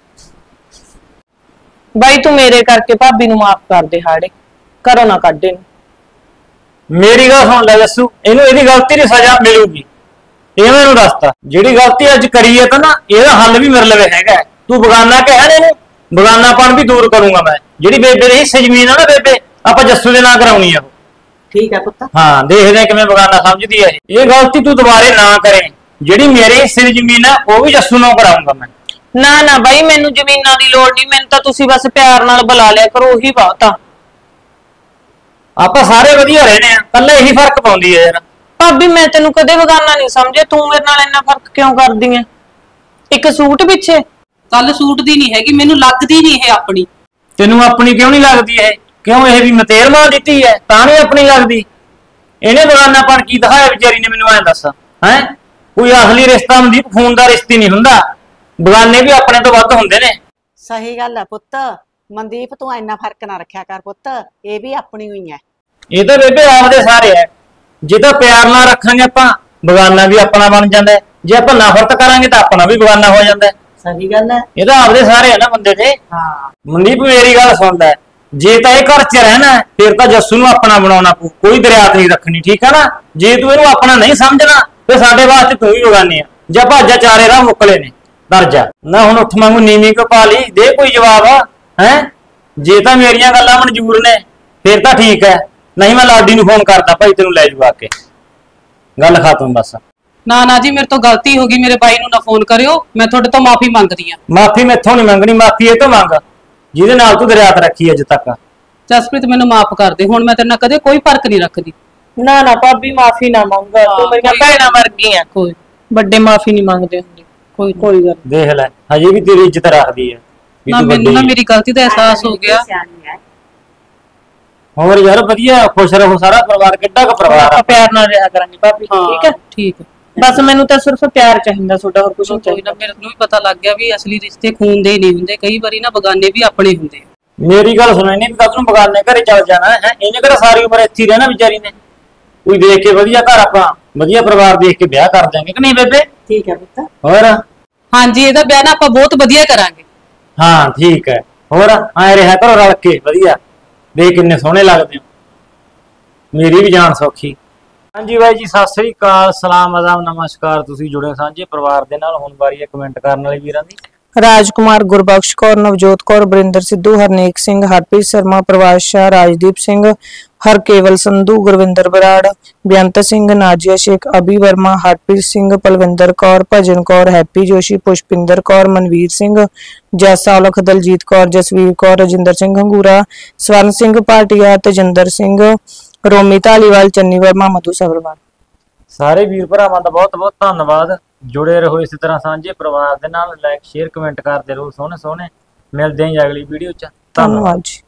ਬਾਈ ਤੂੰ ਮੇਰੇ ਕਰਕੇ ਭਾਬੀ ਨੂੰ ਮਾਫ ਕਰ ਦੇ। ਹਾੜੇ ਘਰੋਂ ਨਾ ਕੱਢ ਇਹਨੂੰ। ਮੇਰੀ ਗੱਲ ਸੁਣ ਲੈ ਜੱਸੂ, ਇਹਨੂੰ ਇਹਦੀ ਗਲਤੀ ਦੀ ਸਜ਼ਾ ਮਿਲੂਗੀ। ਇਹ ਮੈਨੂੰ ਦੱਸਤਾ, ਜਿਹੜੀ ਗਲਤੀ ਅੱਜ ਕਰੀ ਹੈ ਤਾਂ ਨਾ, ਇਹਦਾ ਹੱਲ ਵੀ ਮੇਰੇ ਲਵੇ ਹੈਗਾ। ਤੂੰ ਬਗਾਨਾ ਕਹਿ ਇਹਨੂੰ, ਬਗਾਨਾਪਣ ਵੀ ਦੂਰ ਕਰੂੰਗਾ ਮੈਂ। ਜਿਹੜੀ ਬੇਬੇ ਦੇ ਹਿੱਸੇ ਜ਼ਮੀਨ ਆ ਨਾ ਬੇਬੇ, ਆਪਾਂ ਜੱਸੂ ਦੇ ਨਾਂ ਕਰਾਉਣੀ ਆ ਉਹ। ਠੀਕ ਹੈ ਪੁੱਤ। ਹਾਂ ਦੇਖਦੇ ਆ ਕਿਵੇਂ ਬਗਾਨਾ ਸਮਝਦੀ ਹੈ ਇਹ। ਇਹ ਗਲਤੀ ਤੂੰ ਦੁਬਾਰੇ ਨਾ ਕਰੇ। ਜਿਹੜੀ ਮੇਰੇ ਹਿੱਸੇ ਦੀ ਜ਼ਮੀਨ ਆ ਉਹ ਵੀ ਜੱਸੂ ਨੂੰ ਕਰਾਉਂਗਾ ਮੈਂ। ਨਾ ਨਾ ਬਾਈ ਮੈਨੂੰ ਜ਼ਮੀਨਾਂ ਦੀ ਲੋੜ ਨਹੀਂ, ਮੈਨੂੰ ਤਾਂ ਤੁਸੀਂ ਬਸ ਪਿਆਰ ਨਾਲ ਬੁਲਾ ਲਿਆ ਕਰੋ, ਉਹੀ ਬਹੁਤ ਆ। ਆਪਾਂ ਸਾਰੇ ਵਧੀਆ ਰਹਿਣੇ ਆ, ਕੱਲਾ ਇਹੀ ਫਰਕ ਪਾਉਂਦੀ ਹੈ ਯਾਰ। ਭਾਬੀ ਮੈਂ ਤੈਨੂੰ ਕਦੇ ਬਗਾਨਾ ਨਹੀਂ ਸਮਝਿਆ, ਤੂੰ ਮੇਰੇ ਨਾਲ ਇੰਨਾ ਫਰਕ ਕਿਉਂ ਕਰਦੀ ਐ ਇੱਕ ਸੂਟ ਪਿੱਛੇ? ਗੱਲ ਸੂਟ ਦੀ ਨਹੀਂ ਹੈਗੀ, ਮੈਨੂੰ ਲੱਗਦੀ ਨਹੀਂ ਇਹ ਆਪਣੀ। ਤੈਨੂੰ ਆਪਣੀ ਕਿਉਂ ਨਹੀਂ ਲੱਗਦੀ ਇਹ? ਕਿਉਂ ਇਹ ਵੀ ਮਤੇਰ ਮਾਰ ਦਿੱਤੀ ਹੈ ਤਾਂ ਨਹੀਂ ਆਪਣੀ ਲੱਗਦੀ? ਇਹਨੇ ਬਗਾਨਾਪਣ ਕੀ ਦਿਖਾਇਆ ਵਿਚਾਰੀ ਨੇ, ਮੈਨੂੰ ਐਂ ਦੱਸ। ਹੈ ਕੋਈ ਅਸਲੀ ਰਿਸ਼ਤਾ ਮਨਦੀਪ ਖੂਨ ਦਾ ਰਿਸ਼ਤਾ ਨਹੀਂ ਹੁੰਦਾ, ਬਗਾਨੇ ਵੀ ਆਪਣੇ ਤੋਂ ਵੱਧ ਹੁੰਦੇ ਨੇ। ਸਹੀ ਗੱਲ ਹੈ ਪੁੱਤ। ਮਨਦੀਪ ਤੂੰ ਇੰਨਾ ਫਰਕ ਨਾ ਰੱਖਿਆ ਕਰ ਪੁੱਤ, ਇਹ ਵੀ ਆਪਣੀ ਹੋਈ ਹੈ। ਇਹ ਤਾਂ ਬੇਬੇ ਆਪਦੇ ਸਾਰੇ ਐ। ਜੇ ਤਾਂ ਪਿਆਰ ਨਾਲ ਰੱਖਾਂਗੇ ਆਪਾਂ, ਬਗਾਨਾ ਵੀ ਆਪਣਾ ਬਣ ਜਾਂਦਾ। ਜੇ ਆਪਾਂ ਨਫ਼ਰਤ ਕਰਾਂਗੇ ਤਾਂ ਆਪਣਾ ਵੀ ਬਗਾਨਾ ਹੋ ਜਾਂਦਾ। ਸਹੀ ਗੱਲ ਹੈ। ਇਹ ਤਾਂ ਆਪਦੇ ਸਾਰੇ ਹੈ ਨਾ ਬੰਦੇ ਦੇ। ਹਾਂ ਮਨਦੀਪ ਮੇਰੀ ਗੱਲ ਸੁਣ ਲੈ, ਜੇ ਤਾਂ ਇਹ ਘਰ 'ਚ ਰਹਿਣਾ ਫਿਰ ਤਾਂ ਜੱਸੂ ਨੂੰ ਆਪਣਾ ਬਣਾਉਣਾ ਪਊ, ਕੋਈ ਦਰਿਆਤ ਨਹੀਂ ਰੱਖਣੀ, ਠੀਕ ਹੈ ਨਾ? ਜੇ ਤੂੰ ਇਹਨੂੰ ਆਪਣਾ ਨਹੀਂ ਸਮਝਣਾ ਫਿਰ ਸਾਡੇ ਵਾਸਤੇ ਤੂੰ ਵੀ ਬਗਾਨੀ ਆ। ਜਾਂ ਭਾਜਾ ਚਾਰੇ ਰਾਹ ਮੁੱਕਲੇ ਨੇ, ਕਰ ਜਾ ਨਾ ਹੁਣ ਉੱਠ ਵਾਂਗੂ ਨੀਵੀਂ ਕੋ ਪਾ ਲਈ ਦੇ ਕੋਈ ਜਵਾਬ ਹੈ ਜੇ ਤਾਂ ਮੇਰੀਆਂ ਗੱਲਾਂ ਮਨਜ਼ੂਰ ਨੇ ਫਿਰ ਤਾਂ ਠੀਕ ਹੈ ਨਹੀਂ ਮੈਂ ਲਾਡੀ ਨੂੰ ਫੋਨ ਕਰਦਾ ਭਾਈ ਤੈਨੂੰ ਲੈ ਜੂ ਆ ਕੇ ਗੱਲ ਖਾਤਮ ਬਸ ਨਾ ਨਾ ਜੀ ਮੇਰੇ ਤੋਂ ਗਲਤੀ ਹੋ ਗਈ ਮੇਰੇ ਬਾਈ ਨੂੰ ਨਾ ਫੋਨ ਕਰਿਓ ਮੈਂ ਤੁਹਾਡੇ ਤੋਂ ਮਾਫੀ ਮੰਗਦੀ ਆ ਮਾਫੀ ਮੈਥੋਂ ਨਹੀਂ ਮੰਗਣੀ ਮਾਫੀ ਇਹ ਤੋਂ ਮੰਗ ਜਿਹਦੇ ਨਾਲ ਤੂੰ ਦਰਿਆਤ ਰੱਖੀ ਅੱਜ ਤੱਕ ਜਸਪ੍ਰੀਤ ਮੈਨੂੰ ਮਾਫ ਕਰ ਦੇ ਹੁਣ ਮੈਂ ਤੇਰੇ ਨਾਲ ਕਦੇ ਕੋਈ ਫਰਕ ਨਹੀਂ ਰੱਖਦੀ ਨਾ ਨਾ ਭਾਬੀ ਮਾਫੀ ਨਾ ਮੰਗ ਤੂੰ ਮੇਰੀਆਂ ਕੋਈ- ਭੈਣਾਂ ਵਰਗੀ ਆ ਕੋਈ ਵੱਡੇ ਮਾਫੀ ਨਹੀਂ ਮੰਗਦੇ ਹੁੰਦੇ ਕੋਈ ਨਾ। ਕੋਈ ਗੱਲ ਦੇਖ ਲੈ ਹਜੇ ਵੀ ਤੇਰੀ ਇੱਜ਼ਤ ਰੱਖਦੀ ਹੈ ਵੀ ਨਾ ਤੂੰ ਮੈਨੂੰ ਨਾ ਵੱਡੀ ਮੇਰੀ ਗਲਤੀ ਦਾ ਅਹਿਸਾਸ ਹੋ ਗਿਆ ਸਿਆਣੀ ਹੈ ਹੋਰ ਯਾਰ ਵਧੀਆ ਖੁਸ਼ ਰਹੋ ਸਾਰਾ ਪਰਿਵਾਰ ਕਿੱਡਾ ਕੁ ਪਰਿਵਾਰ ਆਪਾਂ ਆ ਪਿਆਰ ਨਾਲ ਰਿਹਾ ਕਰਾਂਗੇ ਭਾਬੀ ਠੀਕ ਹੈ ਠੀਕ ਹੈ ਬਸ ਮੈਨੂੰ ਤਾਂ ਸਿਰਫ ਪਿਆਰ ਚਾਹੀਦਾ ਤੁਹਾਡਾ ਹੋਰ ਕੁਝ ਨਹੀਂ ਕੋਈ ਚਾਹੀਦਾ ਨਾ ਮੇਰੇ ਨੂੰ ਵੀ ਪਤਾ ਲੱਗ ਗਿਆ ਵੀ ਅਸਲੀ ਰਿਸ਼ਤੇ ਖੂਨ ਦੇ ਹੀ ਨਹੀਂ ਹੁੰਦੇ ਕਈ ਵਾਰੀ ਨਾ ਬਗਾਨੇ ਵੀ ਆਪਣੇ ਹੁੰਦੇ ਆ। ਮੇਰੀ ਗੱਲ ਸੁਣ ਇਹਨੇ ਵੀ ਕੱਲ ਨੂੰ ਬਗਾਨੇ ਘਰੇ ਚੱਲ ਜਾਣਾ ਹੈ ਇਹਨੇ ਕਿਹੜਾ ਸਾਰੀ ਉਮਰ ਇੱਥੇ ਹੀ ਰਹਿਣਾ ਵਿਚਾਰੀ ਨੇ ਕੋਈ ਦੇਖ ਕੇ ਵਧੀਆ ਘਰ ਆਪਾਂ ਵਧੀਆ ਪਰਿਵਾਰ ਦੇਖ ਕੇ ਵਿਆਹ ਕਰ ਦਿਆਂਗੇ ਕਿ ਨਹੀਂ ਬੇਬੇ ਠੀਕ ਹੈ ਪੁੱਤ ਹੋਰ ਹਾਂਜੀ ਇਹਦਾ ਵਿਆਹ ਨਾ ਆਪਾਂ ਬਹੁਤ ਵਧੀਆ ਕਰਾਂਗੇ ਹਾਂ ਠੀਕ ਹੈ ਹੋਰ ਆਏ ਰਿਹਾ ਕਰੋ ਰਲ ਕੇ ਵਧੀਆ ਦੇਖ ਕਿੰਨੇ ਸੋਹਣੇ ਲੱਗਦੇ ਹੋ ਮੇਰੀ ਵੀ ਜਾਨ ਸੌਖੀ ਹਾਂਜੀ ਬਾਈ ਜੀ ਸਤਿ ਸ੍ਰੀ ਅਕਾਲ ਸਲਾਮ ਅਦਾਬ ਨਮਸਕਾਰ ਤੁਸੀਂ ਜੁੜੇ ਹੋ ਸਾਂਝੇ ਪਰਿਵਾਰ ਦੇ ਨਾਲ ਹੁਣ ਵਾਰੀ ਹੈ ਕਮੈਂਟ ਕਰਨ ਵਾਲੇ ਵੀਰਾਂ ਦੀ ਰਾਜਕੁਮਾਰ ਗੁਰਬਖਸ਼ ਕੌਰ ਨਵਜੋਤ ਕੌਰ ਬਰਿੰਦਰ ਸਿੱਧੂ ਹਰਨੇਕ ਸਿੰਘ ਹਰਪ੍ਰੀਤ ਸ਼ਰਮਾ ਪ੍ਰਵਾਸ ਸ਼ਾਹ ਰਾਜਦੀਪ ਸਿੰਘ ਹਰਕੇਵਲ ਸੰਧੂ ਗੁਰਵਿੰਦਰ ਬਰਾੜ ਬੇਅੰਤ ਸਿੰਘ ਨਾਜੀਆ ਸ਼ੇਖ ਅਭੀ ਵਰਮਾ ਹਰਪ੍ਰੀਤ ਸਿੰਘ ਪਲਵਿੰਦਰ ਕੌਰ ਭਜਨ ਕੌਰ ਹੈਪੀ ਜੋਸ਼ੀ ਪੁਸ਼ਪਿੰਦਰ ਕੌਰ ਮਨਵੀਰ ਸਿੰਘ ਜੈਸਾ ਔਲਖ ਦਲਜੀਤ ਕੌਰ ਜਸਵੀਰ ਕੌਰ ਰਜਿੰਦਰ ਸਿੰਘ ਹੰਗੂਰਾ ਸਵਰਨ ਸਿੰਘ ਭਾਟੀਆ ਤੇਜਿੰਦਰ ਸਿੰਘ ਰੋਮੀ ਧਾਲੀਵਾਲ ਚੰਨੀ ਵਰਮਾ ਮਧੂ ਸਬਰਵਾਲ ਸਾਰੇ ਵੀਰ ਭਰਾਵਾਂ ਦਾ ਬਹੁਤ ਬਹੁਤ ਧੰਨਵਾਦ ਜੁੜੇ ਰਹੋ ਇਸੇ ਤਰ੍ਹਾਂ ਸਾਂਝੇ ਪਰਿਵਾਰ ਦੇ ਨਾਲ ਲਾਈਕ ਸ਼ੇਅਰ ਕਮੈਂਟ ਕਰਦੇ ਰਹੋ ਸੋਹਣੇ ਸੋਹਣੇ ਮਿਲਦੇ ਹਾਂ ਜੀ ਅਗਲੀ ਵੀਡੀਓ 'ਚ ਧੰਨਵਾਦ ਜੀ।